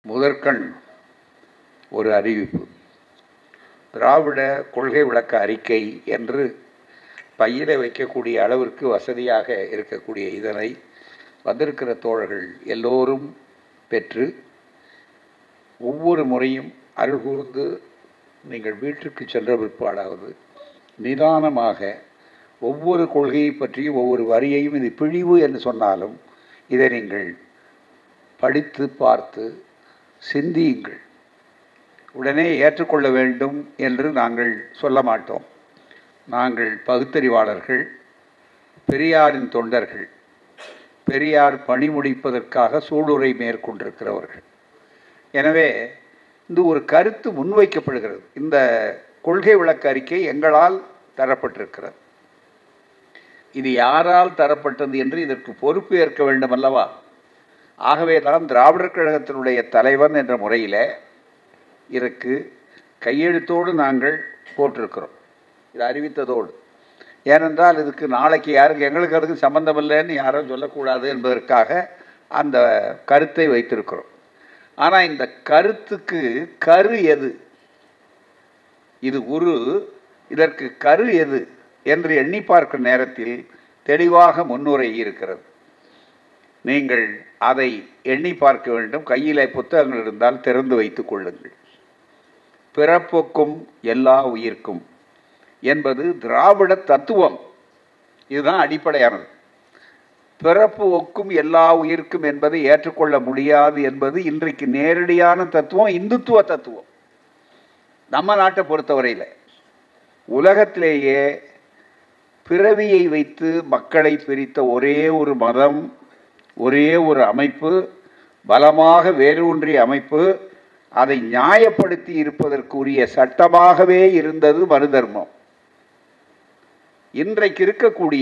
முதற்கண் ஒரு அறிவிப்பு. திராவிட கொள்கை விளக்க அறிக்கை என்று பையில வைக்கக்கூடிய அளவிற்கு வசதியாக இருக்கக்கூடிய இதனை வந்திருக்கிற தோழர்கள் எல்லோரும் பெற்று ஒவ்வொரு முறையும் அருள் கூர்ந்து நீங்கள் வீட்டுக்கு சென்ற பிற்பாடாவது நிதானமாக ஒவ்வொரு கொள்கையை பற்றியும் ஒவ்வொரு வரியையும் இது பிழிவு என்று சொன்னாலும் இதை நீங்கள் படித்து பார்த்து சிந்தியுங்கள். உடனே ஏற்றுக்கொள்ள வேண்டும் என்று நாங்கள் சொல்ல மாட்டோம். நாங்கள் பகுத்தறிவாளர்கள், பெரியாரின் தொண்டர்கள், பெரியார் பணி முடிப்பதற்காக சூளுரை மேற்கொண்டிருக்கிறவர்கள். எனவே இந்த ஒரு கருத்து முன்வைக்கப்படுகிறது. இந்த கொள்கை விளக்க அறிக்கை எங்களால் தரப்பட்டிருக்கிறது. இது யாரால் தரப்பட்டது என்று இதற்கு பொறுப்பு ஏற்க வேண்டும் அல்லவா? ஆகவே தான் திராவிடர் கழகத்தினுடைய தலைவன் என்ற முறையில் இதற்கு கையெழுத்தோடு நாங்கள் போட்டிருக்கிறோம். இது அறிவித்ததோடு. ஏனென்றால் இதுக்கு நாளைக்கு யாருக்கு எங்களுக்கு அதுக்கு சம்பந்தம் இல்லைன்னு யாரும் சொல்லக்கூடாது என்பதற்காக அந்த கருத்தை வைத்திருக்கிறோம். ஆனால் இந்த கருத்துக்கு கரு எது, இது உரு, இதற்கு கரு எது என்று எண்ணி பார்க்கும் நேரத்தில் தெளிவாக முன்னுரை இருக்கிறது. நீங்கள் அதை எண்ணி பார்க்க வேண்டும். கையிலே புத்தகங்கள் இருந்தால் திறந்து வைத்துக் கொள்ளுங்கள். பிறப்புக்கும் எல்லா உயிர்க்கும் என்பது திராவிட தத்துவம். இதுதான் அடிப்படையானது. பிறப்பு ஒக்கும் எல்லா உயிர்க்கும் என்பதை ஏற்றுக்கொள்ள முடியாது என்பது இன்றைக்கு நேரடியான தத்துவம், இந்துத்துவ தத்துவம். நம்ம நாட்டை பொறுத்தவரையில் உலகத்திலேயே பிறவியை வைத்து மக்களை பிரித்த ஒரே ஒரு மதம், ஒரே ஒரு அமைப்பு, பலமாக வேரூன்றிய அமைப்பு, அதை நியாயப்படுத்தி இருப்பதற்குரிய சட்டமாகவே இருந்தது மனு தர்மம். இன்றைக்கு இருக்கக்கூடிய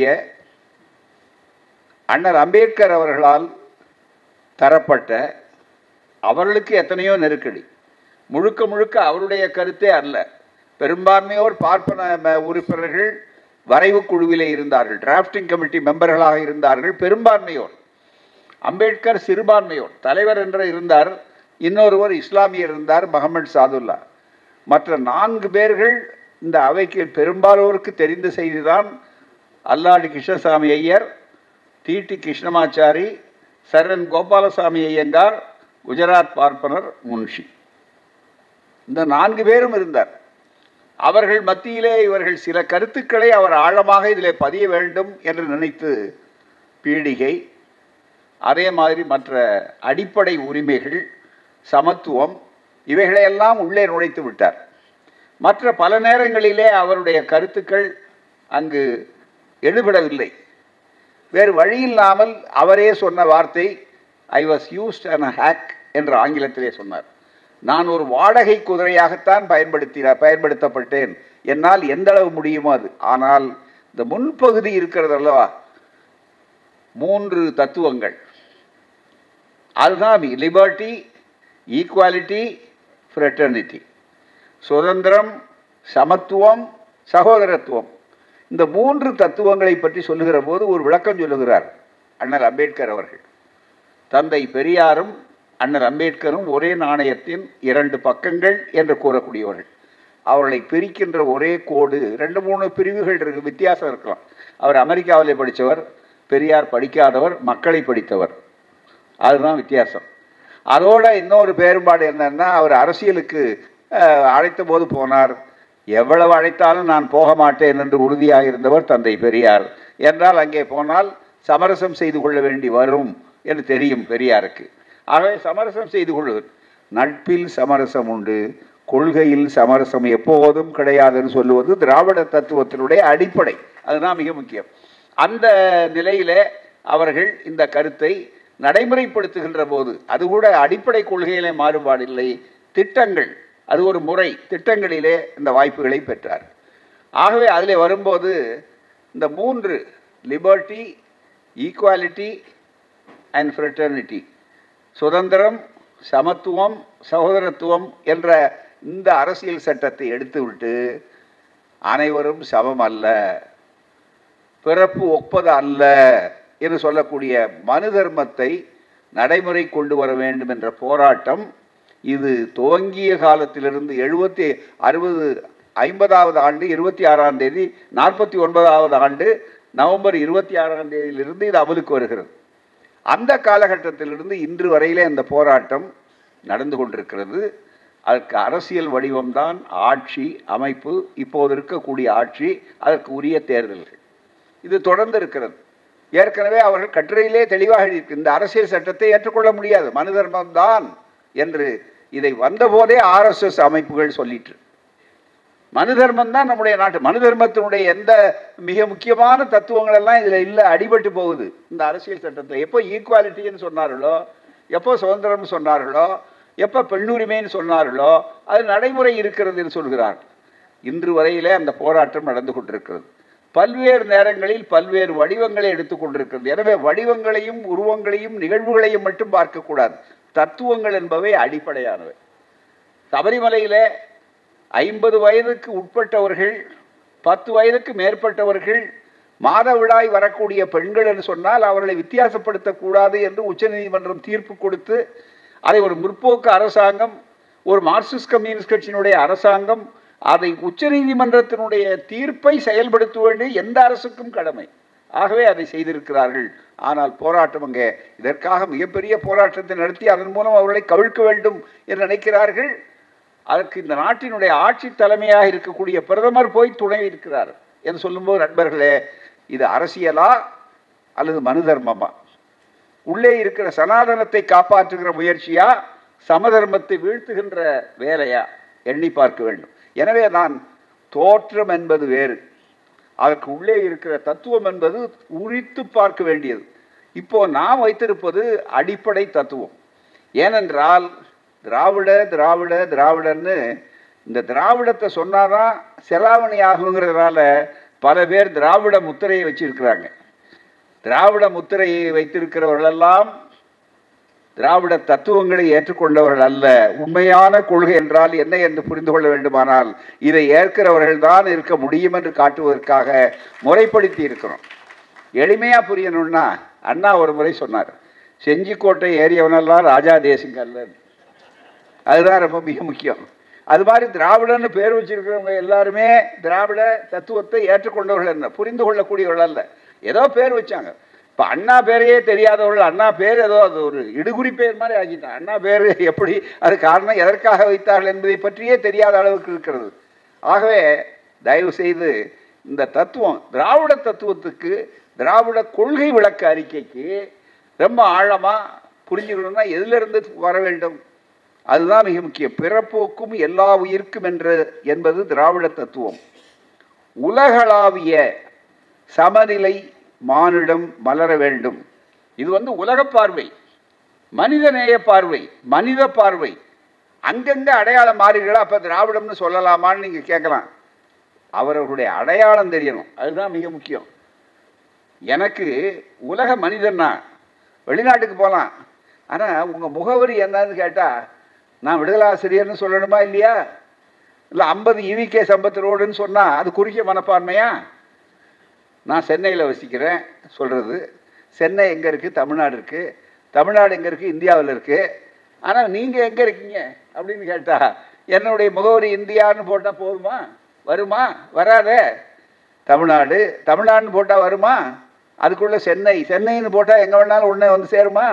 அண்ணல் அம்பேத்கர் அவர்களால் தரப்பட்ட, அவர்களுக்கு எத்தனையோ நெருக்கடி, முழுக்க முழுக்க அவருடைய கருத்தே அல்ல. பெரும்பான்மையோர் பார்ப்பன உறுப்பினர்கள் வரைவு குழுவிலே இருந்தார்கள், டிராஃப்டிங் கமிட்டி மெம்பர்களாக இருந்தார்கள். பெரும்பான்மையோர். அம்பேத்கர் சிறுபான்மையோர். தலைவர் என்ற இருந்தார், இன்னொருவர் இஸ்லாமியர் இருந்தார், முகமது சாதுல்லா. மற்ற 4 பேர்கள் இந்த அவைக்கு பெரும்பாலோருக்கு தெரிந்த செய்திதான். அல்லாடி கிருஷ்ணசாமி ஐயர், டிடி கிருஷ்ணமாச்சாரி, சரண் கோபாலசாமி ஐயங்கார், குஜராத் பார்ப்பனர் முன்ஷி. இந்த 4 பேரும் இருந்தார். அவர்கள் மத்தியிலே இவர்கள் சில கருத்துக்களை அவர் ஆழமாக இதிலே பதிய வேண்டும் என்று நினைத்து பீடிகை, அதே மாதிரி மற்ற அடிப்படை உரிமைகள், சமத்துவம், இவைகளையெல்லாம் உள்ளே நுழைத்து விட்டார். மற்ற பல நேரங்களிலே அவருடைய கருத்துக்கள் அங்கு எடுபடவில்லை. வேறு வழியில்லாமல் அவரே சொன்ன வார்த்தை, I was used an hack என்று ஆங்கிலத்திலே சொன்னார். நான் ஒரு வாடகை குதிரையாகத்தான் பயன்படுத்தப்பட்டேன், என்னால் எந்த அளவு முடியுமோ அது. ஆனால் இந்த முன்பகுதி இருக்கிறது அல்லவா, 3 தத்துவங்கள், அதுதான் லிபர்ட்டி, ஈக்குவாலிட்டி, ஃப்ரெட்டர்னிட்டி. சுதந்திரம், சமத்துவம், சகோதரத்துவம். இந்த 3 தத்துவங்களை பற்றி சொல்லுகிற போது ஒரு விளக்கம் சொல்லுகிறார் அண்ணல் அம்பேத்கர் அவர்கள். தந்தை பெரியாரும் அண்ணல் அம்பேத்கரும் ஒரே நாணயத்தின் 2 பக்கங்கள் என்று கூறக்கூடியவர்கள். அவர்களை பிரிக்கின்ற ஒரே கோடு, 2-3 பிரிவுகள் இருக்கு, வித்தியாசம் இருக்கலாம். அவர் அமெரிக்காவிலே படித்தவர், பெரியார் படிக்காதவர், மக்களை படித்தவர். அதுதான் வித்தியாசம். அதோட இன்னொரு வேறுபாடு என்னன்னா, அவர் அரசியலுக்கு அழைத்த போது போனார். எவ்வளவு அழைத்தாலும் நான் போக மாட்டேன் என்று உறுதியாக இருந்தவர் தந்தை பெரியார். என்றால் அங்கே போனால் சமரசம் செய்து கொள்ள வேண்டி வரும் என்று தெரியும் பெரியாருக்கு. ஆகவே சமரசம் செய்து கொள்வது, நட்பில் சமரசம் உண்டு, கொள்கையில் சமரசம் எப்போதும் கிடையாதுன்னு சொல்லுவது திராவிட தத்துவத்தினுடைய அடிப்படை. அதுதான் மிக முக்கியம். அந்த நிலையிலே அவர்கள் இந்த கருத்தை நடைமுறைப்படுத்துகின்ற போது, அது கூட அடிப்படை கொள்கையிலே மாறுபாடில்லை, திட்டங்கள், அது ஒரு முறை, திட்டங்களிலே இந்த வாய்ப்புகளை பெற்றார். ஆகவே அதில் வரும்போது இந்த 3 லிபர்ட்டி, ஈக்குவாலிட்டி அண்ட் ஃப்ரெட்டர்னிட்டி, சுதந்திரம், சமத்துவம், சகோதரத்துவம் என்ற இந்த அரசியல் சட்டத்தை எடுத்துவிட்டு அனைவரும் சமம் அல்ல, பிறப்பு ஒப்பது அல்ல என்று சொல்லக்கூடிய மனு தர்மத்தை நடைமுறை கொண்டு வர வேண்டும் என்ற போராட்டம் இது துவங்கிய காலத்திலிருந்து 50வது ஆண்டு 26ஆம் தேதி 49வது ஆண்டு நவம்பர் 26ஆம் தேதியிலிருந்து இது அமலுக்கு வருகிறது. அந்த காலகட்டத்திலிருந்து இன்று வரையிலே அந்த போராட்டம் நடந்து கொண்டிருக்கிறது. அதற்கு அரசியல் வடிவம்தான் ஆட்சி அமைப்பு, இப்போது இருக்கக்கூடிய ஆட்சி, அதற்கு உரிய தேர்தல்கள். இது தொடர்ந்து இருக்கிறது. ஏற்கனவே அவர்கள் கட்டுரையிலே தெளிவாக இருக்கு, இந்த அரசியல் சட்டத்தை ஏற்றுக்கொள்ள முடியாது, மனு தர்மம்தான் என்று இதை வந்தபோதே RSS அமைப்புகள் சொல்லிட்டு, மனு தர்மம் தான் நம்முடைய நாட்டு, மனு தர்மத்தினுடைய எந்த மிக முக்கியமான தத்துவங்கள் எல்லாம் இதில் இல்லை, அடிபட்டு போகுது இந்த அரசியல் சட்டத்தில். எப்போ ஈக்குவாலிட்டின்னு சொன்னார்களோ, எப்போ சுதந்திரம் சொன்னார்களோ, எப்போ பெண்ணுரிமைன்னு சொன்னார்களோ, அது நடைமுறை இருக்கிறது என்று சொல்கிறார்கள். இன்று வரையிலே அந்த போராட்டம் நடந்து கொண்டிருக்கிறது. பல்வேறு நேரங்களில் பல்வேறு வடிவங்களை எடுத்துக்கொண்டிருக்கிறது. எனவே வடிவங்களையும் உருவங்களையும் நிகழ்வுகளையும் மட்டும் பார்க்கக்கூடாது. தத்துவங்கள் என்பவை அடிப்படையானவை. சபரிமலையிலே 50 வயதுக்கு உட்பட்டவர்கள், 10 வயதுக்கு மேற்பட்டவர்கள், மாதவிடாய் வரக்கூடிய பெண்கள் என்று சொன்னால் அவர்களை வித்தியாசப்படுத்தக்கூடாது என்று உச்சநீதிமன்றம் தீர்ப்பு கொடுத்து, அதை ஒரு முற்போக்கு அரசாங்கம், ஒரு மார்க்சிஸ்ட் கம்யூனிஸ்ட் கட்சியினுடைய அரசாங்கம் அதை உச்சநீதிமன்றத்தினுடைய தீர்ப்பை செயல்படுத்த வேண்டிய எந்த அரசுக்கும் கடமை. ஆகவே அதை செய்திருக்கிறார்கள். ஆனால் போராட்டம் அங்கே இதற்காக மிகப்பெரிய போராட்டத்தை நடத்தி அதன் மூலம் அவர்களை கவிழ்க்க வேண்டும் என்று நினைக்கிறார்கள். அதற்கு இந்த நாட்டினுடைய ஆட்சி தலைமையாக இருக்கக்கூடிய பிரதமர் போய் துணை இருக்கிறார் என்று சொல்லும்போது, நண்பர்களே, இது அரசியலா அல்லது மனு தர்மமா? உள்ளே இருக்கிற சனாதனத்தை காப்பாற்றுகிற முயற்சியா, சமதர்மத்தை வீழ்த்துகின்ற வேலையா எண்ணி பார்க்க வேண்டும். எனவே நான் தோற்றம் என்பது வேறு, அதற்கு உள்ளே இருக்கிற தத்துவம் என்பது உரித்து பார்க்க வேண்டியது. இப்போ நாம் வைத்திருப்பது அடிப்படை தத்துவம். ஏனென்றால் திராவிட திராவிட திராவிடன்னு இந்த திராவிடத்தை சொன்னாதான் செலாவணி ஆகுங்கிறதுனால பல பேர் திராவிட முத்திரையை வச்சிருக்கிறாங்க. திராவிட முத்திரையை வைத்திருக்கிறவர்களெல்லாம் திராவிட தத்துவங்களை ஏற்றுக்கொண்டவர்கள் அல்ல. உண்மையான கொள்கை என்றால் என்ன என்று புரிந்து கொள்ள வேண்டுமானால் இதை ஏற்கிறவர்கள் தான் இருக்க முடியும் என்று காட்டுவதற்காக முறைப்படுத்தி இருக்கிறோம். எளிமையா புரியணும்னா, அண்ணா ஒரு முறை சொன்னார், செஞ்சிக்கோட்டை ஏறியவனெல்லாம் ராஜா தேசிங்க அல்ல. அதுதான் ரொம்ப மிக முக்கியம். அது மாதிரி திராவிடன்னு பேர் வச்சிருக்கிறவங்க எல்லாருமே திராவிட தத்துவத்தை ஏற்றுக்கொண்டவர்கள் என்ன, புரிந்து கொள்ளக்கூடியவர்கள் அல்ல. ஏதோ பேர் வச்சாங்க. இப்போ அண்ணா பேரையே தெரியாதவர்கள் அண்ணா பேர் ஏதோ அது ஒரு இடுகுறி பேர் மாதிரி ஆகிட்டான். அண்ணா பேர் எப்படி, அது காரணம் எதற்காக வைத்தார்கள் என்பதை பற்றியே தெரியாத அளவுக்கு இருக்கிறது. ஆகவே தயவு செய்து இந்த தத்துவம், திராவிட தத்துவத்துக்கு, திராவிட கொள்கை விளக்க அறிக்கைக்கு ரொம்ப ஆழமாக புரிஞ்சுக்கணும்னா எதிலிருந்து வர வேண்டும்? அதுதான் மிக முக்கியம். பிறப்போக்கும் எல்லா உயிர்க்கும் என்பது திராவிட தத்துவம். உலகளாவிய சமநிலை மானிடம் மலர வேண்டும். இது உலக பார்வை, மனிதநேய பார்வை, மனித பார்வை. அங்கங்க அடையாளம் மாறுகளா, அப்ப திராவிடம்னு சொல்லலாமான்னு நீங்க கேட்கலாம். அவர்களுடைய அடையாளம் தெரியணும், அதுதான் மிக முக்கியம். எனக்கு உலக மனிதன்னா வெளிநாட்டுக்கு போகலாம், ஆனா உங்க முகவரி என்னன்னு கேட்டா நான் விடுதலாசிரியர்னு சொல்லணுமா இல்லையா? இல்லை 50 EVK சம்பத் ரோடுன்னு சொன்னா அது குறுகிய மனப்பான்மையா? நான் சென்னையில் வசிக்கிறேன் சொல்கிறது, சென்னை எங்கே இருக்குது? தமிழ்நாடு இருக்குது. தமிழ்நாடு எங்கே இருக்குது? இந்தியாவில் இருக்குது. ஆனால் நீங்கள் எங்கே இருக்கீங்க அப்படின்னு கேட்டால் என்னுடைய முகவரி இந்தியான்னு போட்டால் போதுமா? வருமா? வராதே. தமிழ்நாடு, தமிழ்நாடுன்னு போட்டால் வருமா? அதுக்குள்ளே சென்னை, சென்னைன்னு போட்டால் எங்கே வேணாலும் ஒன்று சேருமா?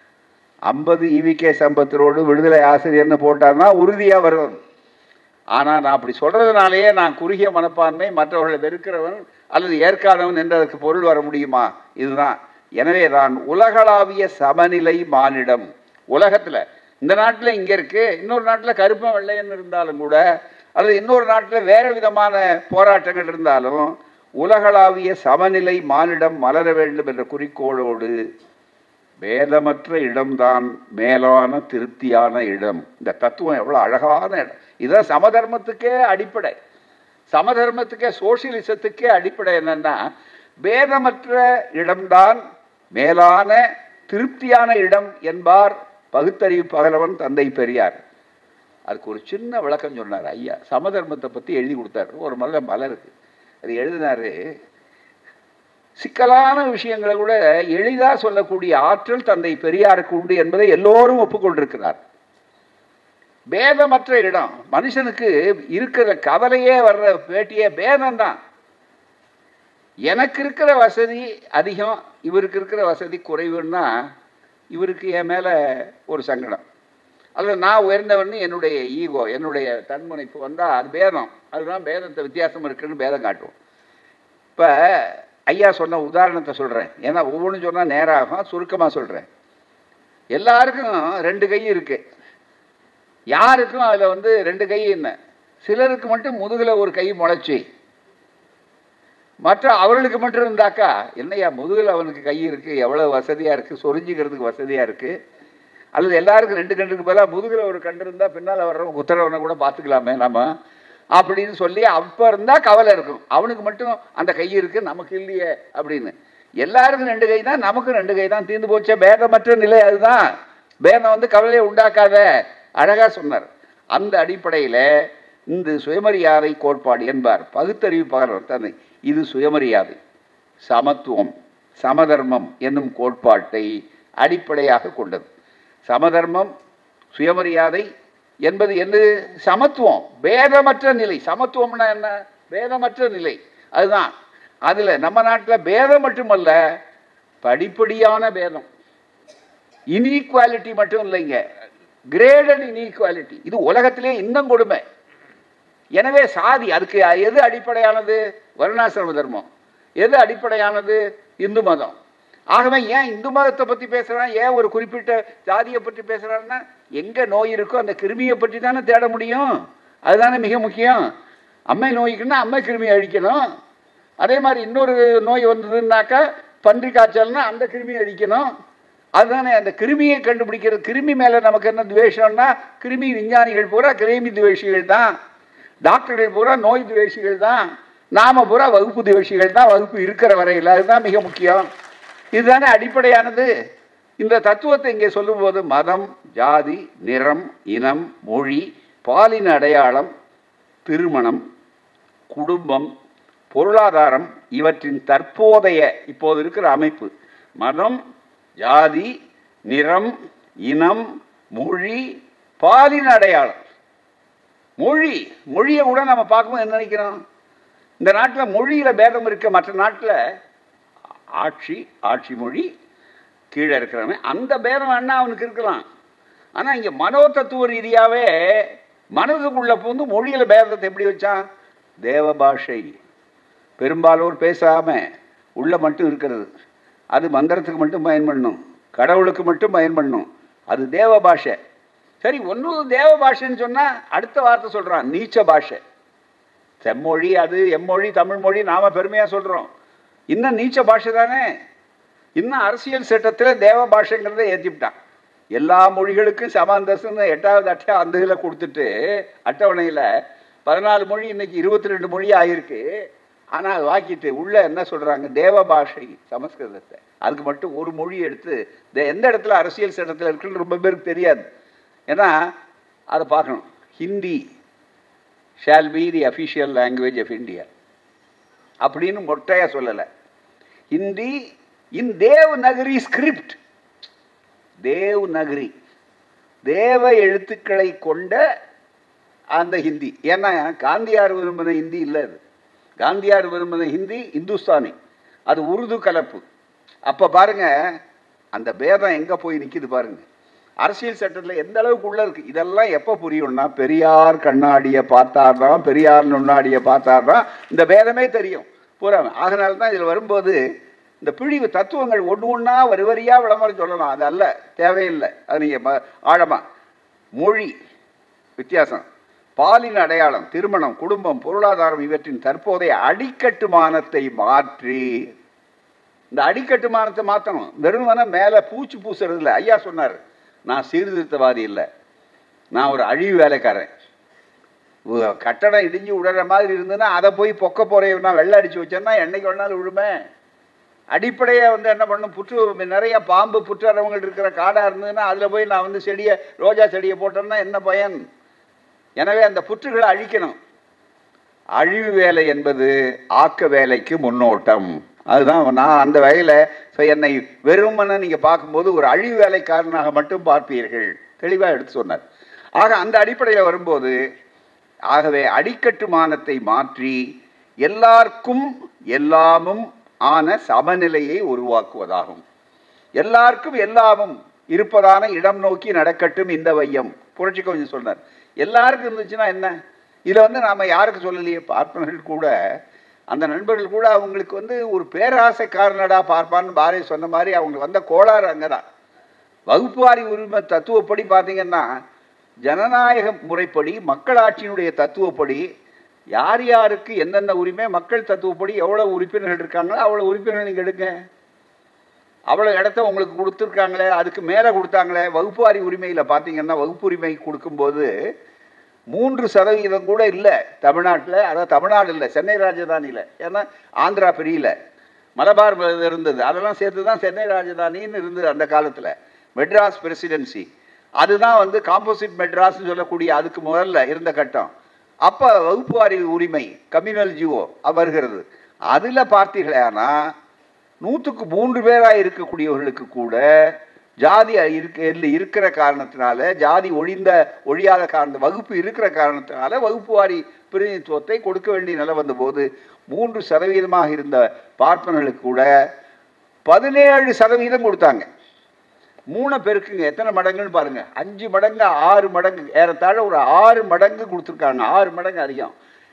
50 EVK சம்பத் ரோடு விடுதலை ஆசிரியர்னு போட்டான்னா உறுதியாக வரும். ஆனால் நான் அப்படி சொல்கிறதுனாலேயே நான் குறுகிய மனப்பான்மை, மற்றவர்களை வெறுக்கிறவன் அல்லது ஏற்காதவன் என்று அதற்கு பொருள் வர முடியுமா? இதுதான். எனவே தான் உலகளாவிய சமநிலை மானிடம். உலகத்தில் இந்த நாட்டில் இங்கே இருக்குது, இன்னொரு நாட்டில் கருப்பம் வெள்ளையன்னு இருந்தாலும் கூட, அல்லது இன்னொரு நாட்டில் வேறு விதமான போராட்டங்கள் இருந்தாலும் உலகளாவிய சமநிலை மானிடம் மலர வேண்டும் என்ற குறிக்கோளோடு வேதமற்ற இடம்தான் மேலான திருப்தியான இடம். இந்த தத்துவம் எவ்வளோ அழகான இடம். இதுதான் சமதர்மத்துக்கே அடிப்படை. சமதர்மத்துக்கே, சோசியலிசத்துக்கே அடிப்படை என்னன்னா, பேதமற்ற இடம்தான் மேலான திருப்தியான இடம் என்பார் பகுத்தறிவு பகலவன் தந்தை பெரியார். அதுக்கு ஒரு சின்ன விளக்கம் சொன்னார் ஐயா. சமதர்மத்தை பற்றி எழுதி கொடுத்தாரு, ஒரு மலருக்கு அது எழுதினாரு. சிக்கலான விஷயங்களை கூட எளிதாக சொல்லக்கூடிய ஆற்றல் தந்தை பெரியாருக்கு உண்டு என்பதை எல்லோரும் ஒப்புக்கொண்டிருக்கிறார். பேதமற்ற இடம். மனுஷனுக்கு இருக்கிற கவலையே வர்ற பேட்டியே பேதம்தான். எனக்கு இருக்கிற வசதி அதிகம், இவருக்கு இருக்கிற வசதி குறைவுன்னா இவருக்கு என் மேலே ஒரு சங்கடம். அதில் நான் உயர்ந்தவன்னு என்னுடைய ஈகோ, என்னுடைய தன்முனைப்பு வந்தால் அது பேதம். அதுதான் பேதத்தை வித்தியாசம் இருக்குன்னு பேதம் காட்டுவோம். இப்போ ஐயா சொன்ன உதாரணத்தை சொல்கிறேன், ஏன்னா ஒவ்வொன்றும் சொன்னால் நேராகும், சுருக்கமாக சொல்கிறேன். எல்லாருக்கும் 2 கை இருக்குது. யாருக்கும் அதில் 2 கை என்ன, சிலருக்கு மட்டும் முதுகில் ஒரு கை முளைச்சி, மற்ற அவர்களுக்கு மட்டும் இருந்தாக்கா என்னையா முதுகில் அவனுக்கு கை இருக்குது, எவ்வளோ வசதியாக இருக்குது, சொரிஞ்சிக்கிறதுக்கு வசதியாக இருக்குது. அல்லது எல்லாருக்கும் 2 கண்டுக்கு பதிலாக முதுகில் ஒரு கண்டு இருந்தால் பின்னால் வர்றவங்க உத்தரவனை கூட பார்த்துக்கலாமே நம்ம அப்படின்னு சொல்லி அப்போ இருந்தால் கவலை இருக்கும். அவனுக்கு மட்டும் அந்த கை இருக்குது, நமக்கு இல்லையே அப்படின்னு. எல்லாருக்கும் 2 கை தான், நமக்கும் 2 கை தான், தீர்ந்து போச்சே. பேதமற்ற நிலை அதுதான். பேதம் கவலையை உண்டாக்காத. அழகாக சொன்னார். அந்த அடிப்படையில் இந்த சுயமரியாதை கோட்பாடு என்பார் பகுத்தறிவு பகர் தன்னை. இது சுயமரியாதை, சமத்துவம், சமதர்மம் என்னும் கோட்பாட்டை அடிப்படையாக கொண்டது. சமதர்மம், சுயமரியாதை என்பது என்ன? சமத்துவம், பேதமற்ற நிலை. சமத்துவம்னா என்ன? பேதமற்ற நிலை. அதுதான். அதில் நம்ம நாட்டில் பேதம் மட்டுமல்ல, படிப்படியான பேதம், இன்ஈக்வாலிட்டி மட்டும் இல்லைங்க, கிரேடட் இன்ஈக்வாலிட்டி. இது உலகத்திலே இன்னும் கொடுமை. எனவே சாதி, அதுக்கு எது அடிப்படையானது? வர்ணாசிரம தர்மம். எது அடிப்படையானது? இந்து மதம். ஆகவே ஏன் இந்து மதத்தை பற்றி பேசுகிறான், ஏன் ஒரு குறிப்பிட்ட ஜாதியை பற்றி பேசுகிறான்னா, எங்கே நோய் இருக்கோ அந்த கிருமியை பற்றி தானே தேட முடியும். அதுதானே மிக முக்கியம். அம்மை நோய்க்குன்னா அம்மை கிருமியை அழிக்கணும். அதே மாதிரி இன்னொரு நோய் வந்ததுன்னாக்கா பன்றி காய்ச்சல்னா அந்த கிருமியை அழிக்கணும். அதுதானே அந்த கிருமியை கண்டுபிடிக்கிறது. கிருமி மேலே நமக்கு என்ன துவேஷம்னா, கிருமி விஞ்ஞானிகள் பூரா கிருமி துவேஷிகள் தான், டாக்டர்கள் பூரா நோய் துவேஷிகள் தான், நாம பூரா வகுப்பு துவேஷிகள் தான், வகுப்பு இருக்கிற வரையில். அதுதான் மிக முக்கியம். இதுதானே அடிப்படையானது. இந்த தத்துவத்தை இங்கே சொல்லும்போது மதம், ஜாதி, நிறம், இனம், மொழி, பாலின அடையாளம், திருமணம், குடும்பம், பொருளாதாரம் இவற்றின் தற்போதைய இப்போது இருக்கிற அமைப்பு, மதம், ஜாதி, நிறம், இனம், மொழி, பாலின அடையாளம். மொழியை கூட நம்ம பார்க்கும்போது என்ன நினைக்கிறோம்? இந்த நாட்டில் மொழியில் பேதம் இருக்க, மற்ற நாட்டில் ஆட்சி மொழி கீழே இருக்கிறவன் அந்த பேதம் வேணா அவனுக்கு இருக்கலாம். ஆனால் இங்கே மனோ தத்துவ ரீதியாகவே மனதுக்குள்ள போந்து மொழியில் பேதத்தை எப்படி வச்சான்? தேவ பாஷை. பெரும்பாலோர் பேசாமல் உள்ள மட்டும் இருக்கிறது. அது மந்திரத்துக்கு மட்டும் பயன்படணும், கடவுளுக்கு மட்டும் பயன்படணும். அது தேவ பாஷை. சரி, ஒன்றும் தேவ பாஷைன்னு சொன்னால் அடுத்த வார்த்தை சொல்கிறான், நீச்ச பாஷை. செம்மொழி, அது எம்மொழி, தமிழ் மொழி நாம பெருமையாக சொல்கிறோம். இன்னும் நீச்ச பாஷை தானே. இன்னும் அரசியல் சட்டத்தில் தேவ பாஷைங்கிறத ஏற்றிவிட்டான். எல்லா மொழிகளுக்கும் சமாந்தஸ்ன்னு 8வது அந்த இதில் கொடுத்துட்டு அட்டவணையில் 14 மொழி, இன்னைக்கு 22 மொழி ஆகிருக்கு. ஆனால் வாக்கிட்டு உள்ள என்ன சொல்கிறாங்க? தேவ பாஷை சமஸ்கிருதத்தை. அதுக்கு மட்டும் ஒரு மொழி எடுத்து எந்த இடத்துல அரசியல் சட்டத்தில் இருக்குன்னு ரொம்ப பேருக்கு தெரியாது. ஏன்னா அதை பார்க்கணும். Hindi shall be the official language of India அப்படின்னு மொட்டையாக சொல்லலை. ஹிந்தி இன் தேவ்நகரி ஸ்கிரிப்ட், தேவ்நகரி தேவ எழுத்துக்களை கொண்ட அந்த ஹிந்தி. ஏன்னா காந்தியார் விரும்பின ஹிந்தி இல்லை அது. காந்தியார் விரும்பின ஹிந்தி இந்துஸ்தானி, அது உருது கலப்பு. அப்போ பாருங்க அந்த பேதம் எங்கே போய் நிற்கிது பாருங்க. அரசியல் சட்டத்தில் எந்த அளவுக்கு உள்ள இருக்குது. இதெல்லாம் எப்போ புரியும்னா, பெரியார் கண்ணாடியை பார்த்தார்தான், பெரியார் நுண்ணாடியை பார்த்தார்தான் இந்த பேதமே தெரியும் பூரா. அதனால தான் இதில் வரும்போது இந்த பிழிவு தத்துவங்கள் ஒன்று ஒன்றா வரி வரியாக விளம்பரம் சொல்லலாம். அது அல்ல, தேவையில்லை. அது நீங்கள் ஆழமாக மொழி வித்தியாசம், பாலின அடையாளம், திருமணம், குடும்பம், பொருளாதாரம் இவற்றின் தற்போதைய அடிக்கட்டுமானத்தை மாற்றி, இந்த அடிக்கட்டுமானத்தை மாற்றணும். வெறுமன மேலே பூச்சி பூசுறது இல்லை. ஐயா சொன்னார், நான் சீர்திருத்தவாதி இல்லை, நான் ஒரு அழிவு வேலைக்காரன். கட்டடம் இடிஞ்சு விடுற மாதிரி இருந்ததுன்னா அதை போய் பொக்க போறையனா வெள்ளை அடித்து வச்சேன்னா என்னைக்கு வேணாலும் விழுமே. அடிப்படையை என்ன பண்ணும், புற்று நிறைய பாம்பு புற்றறவங்க இருக்கிற காடாக இருந்ததுன்னா அதில் போய் நான் செடியை, ரோஜா செடியை போட்டோம்னா என்ன பயன்? எனவே அந்த புற்றுகளை அழிக்கணும். அழிவு வேலை என்பது ஆக்க வேலைக்கு முன்னோட்டம். அதுதான் நான் அந்த வகையில் என்னை வெறுமனை நீங்கள் பார்க்கும்போது ஒரு அழிவு வேலைக்காரனாக மட்டும் பார்ப்பீர்கள், தெளிவாக எடுத்து சொன்னார். ஆக அந்த அடிப்படையில் வரும்போது ஆகவே அடிக்கட்டுமானத்தை மாற்றி எல்லாருக்கும் எல்லாமும் ஆன சமநிலையை உருவாக்குவதாகும். எல்லாருக்கும் எல்லாமும் இருப்பதான இடம் நோக்கி நடக்கட்டும் இந்த வையம். புரட்சி கவிஞர் சொன்னார். எல்லாருக்கும் இருந்துச்சுன்னா என்ன? இதை நாம் யாருக்கு சொல்லலையே. பார்ப்பனர்கள் கூட, அந்த நண்பர்கள் கூட அவங்களுக்கு ஒரு பேராசைக்காரனடா பார்ப்பான்னு பாரதி சொன்ன மாதிரி அவங்களுக்கு வந்த கோளாறு அங்கே தான். வகுப்புவாரி உரிமை தத்துவப்படி பார்த்தீங்கன்னா, ஜனநாயக முறைப்படி மக்களாட்சியினுடைய தத்துவப்படி யார் யாருக்கு என்னென்ன உரிமை, மக்கள் தத்துவப்படி எவ்வளோ உறுப்பினர்கள் இருக்காங்களோ அவ்வளோ உறுப்பினர்கள் நீங்கள் எடுங்க. அவ்வளோ இடத்த உங்களுக்கு கொடுத்துருக்காங்களே, அதுக்கு மேலே கொடுத்தாங்களே. வகுப்புவாரி உரிமையில் பார்த்தீங்கன்னா, வகுப்பு உரிமை கொடுக்கும்போது 3% கூட இல்லை தமிழ்நாட்டில். அதாவது தமிழ்நாடு இல்லை, சென்னை ராஜதானியில். ஏன்னா ஆந்திரா பிரியல, மலபார் இருந்தது, அதெல்லாம் சேர்த்து தான் சென்னை ராஜதானின்னு இருந்தது அந்த காலத்தில். மெட்ராஸ் பிரசிடென்சி, அதுதான் காம்போசிட் மெட்ராஸ்ன்னு சொல்லக்கூடிய அதுக்கு முதல்ல இருந்த கட்டம். அப்போ வகுப்புவாரி உரிமை கம்யூனல் ஜிஓ வருகிறது. அதில் பார்த்தீர்களே, ஆனால் 100க்கு 3 பேராக இருக்கக்கூடியவர்களுக்கு கூட ஜாதி இருக்கிற காரணத்தினால, ஜாதி ஒழியாத காரணம், வகுப்பு இருக்கிற காரணத்தினால வகுப்புவாரி பிரதிநிதித்துவத்தை கொடுக்க வேண்டிய நிலை வந்தபோது 3% இருந்த பார்ப்பனர்களுக்கு கூட 17% கொடுத்தாங்க. 3 பேருக்குங்க எத்தனை மடங்குன்னு பாருங்க. 5 மடங்கு 6 மடங்கு, ஏறத்தாழ ஒரு 6 மடங்கு கொடுத்துருக்காங்க. 6 மடங்கு அதிகம்.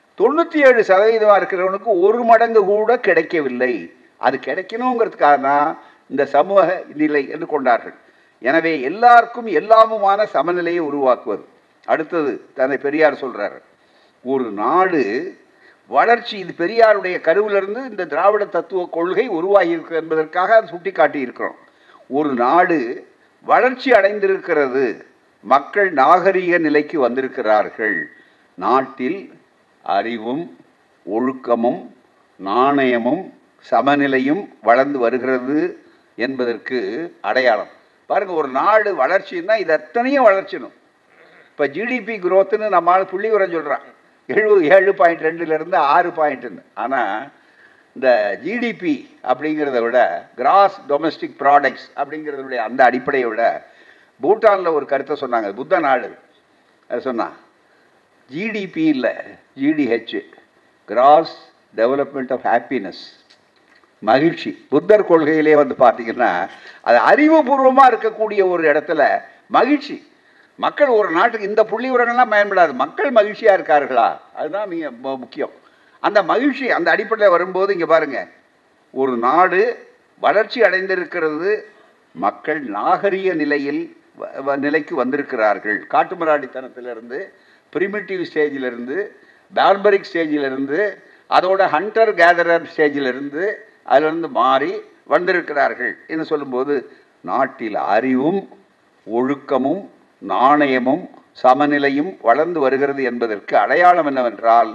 97% இருக்கிறவனுக்கு 1 மடங்கு கூட கிடைக்கவில்லை. அது கிடைக்கணுங்கிறதுக்காக தான் இந்த சமூக நிலை என்று கொண்டார்கள். எனவே எல்லாருக்கும் எல்லாமுமான சமநிலையை உருவாக்குவது. அடுத்தது தன்னை பெரியார் சொல்றாரு, ஒரு நாடு வளர்ச்சி, இது பெரியாருடைய கருவிலிருந்து இந்த திராவிட தத்துவ கொள்கை உருவாகி இருக்கு என்பதற்காக அதை சுட்டி காட்டி இருக்கிறோம். ஒரு நாடு வளர்ச்சி அடைந்திருக்கிறது, மக்கள் நாகரிக நிலைக்கு வந்திருக்கிறார்கள், நாட்டில் அறிவும் ஒழுக்கமும் நாணயமும் சமநிலையும் வளர்ந்து வருகிறது என்பதற்கு அடையாளம். பாருங்கள், ஒரு நாடு வளர்ச்சின்னா இது எத்தனையும் வளர்ச்சினும். இப்போ ஜிடிபி குரோத்துன்னு நம்மளால் புள்ளி உரம் சொல்கிறான், 7.2லேருந்து 6 ஆனால் இந்த ஜிடிபி அப்படிங்கிறத விட, கிராஸ் டொமஸ்டிக் ப்ராடக்ட்ஸ் அப்படிங்கிறதுடைய அந்த அடிப்படையை விட, பூட்டானில் ஒரு கருத்தை சொன்னாங்க, புத்த நாடு அது சொன்னான், ஜிடிபி இல்லை GDH, gross development of happiness, மகிழ்ச்சி. புத்தர் கொள்கையிலே பார்த்தீங்கன்னா அது அறிவுபூர்வமாக இருக்கக்கூடிய ஒரு இடத்துல மகிழ்ச்சி. மக்கள் ஒரு நாட்டுக்கு இந்த புள்ளி உரங்கள்லாம் பயன்படாது, மக்கள் மகிழ்ச்சியாக இருக்கார்களா, அதுதான் மிக முக்கியம். அந்த மகிழ்ச்சி அந்த அடிப்படையில் வரும்போது இங்கே பாருங்கள், ஒரு நாடு வளர்ச்சி அடைந்திருக்கிறது, மக்கள் நாகரிக நிலைக்கு வந்திருக்கிறார்கள். காட்டுமிராண்டித்தனத்திலிருந்து, பிரிமிட்டிவ் ஸ்டேஜிலிருந்து, பார்பரிக் ஸ்டேஜிலிருந்து, அதோட ஹண்டர் கேதரர் ஸ்டேஜிலிருந்து அதிலிருந்து மாறி வந்திருக்கிறார்கள் என்று சொல்லும்போது, நாட்டில் அறிவும் ஒழுக்கமும் நாணயமும் சமநிலையும் வளர்ந்து வருகிறது என்பதற்கு அடையாளம் என்னவென்றால்,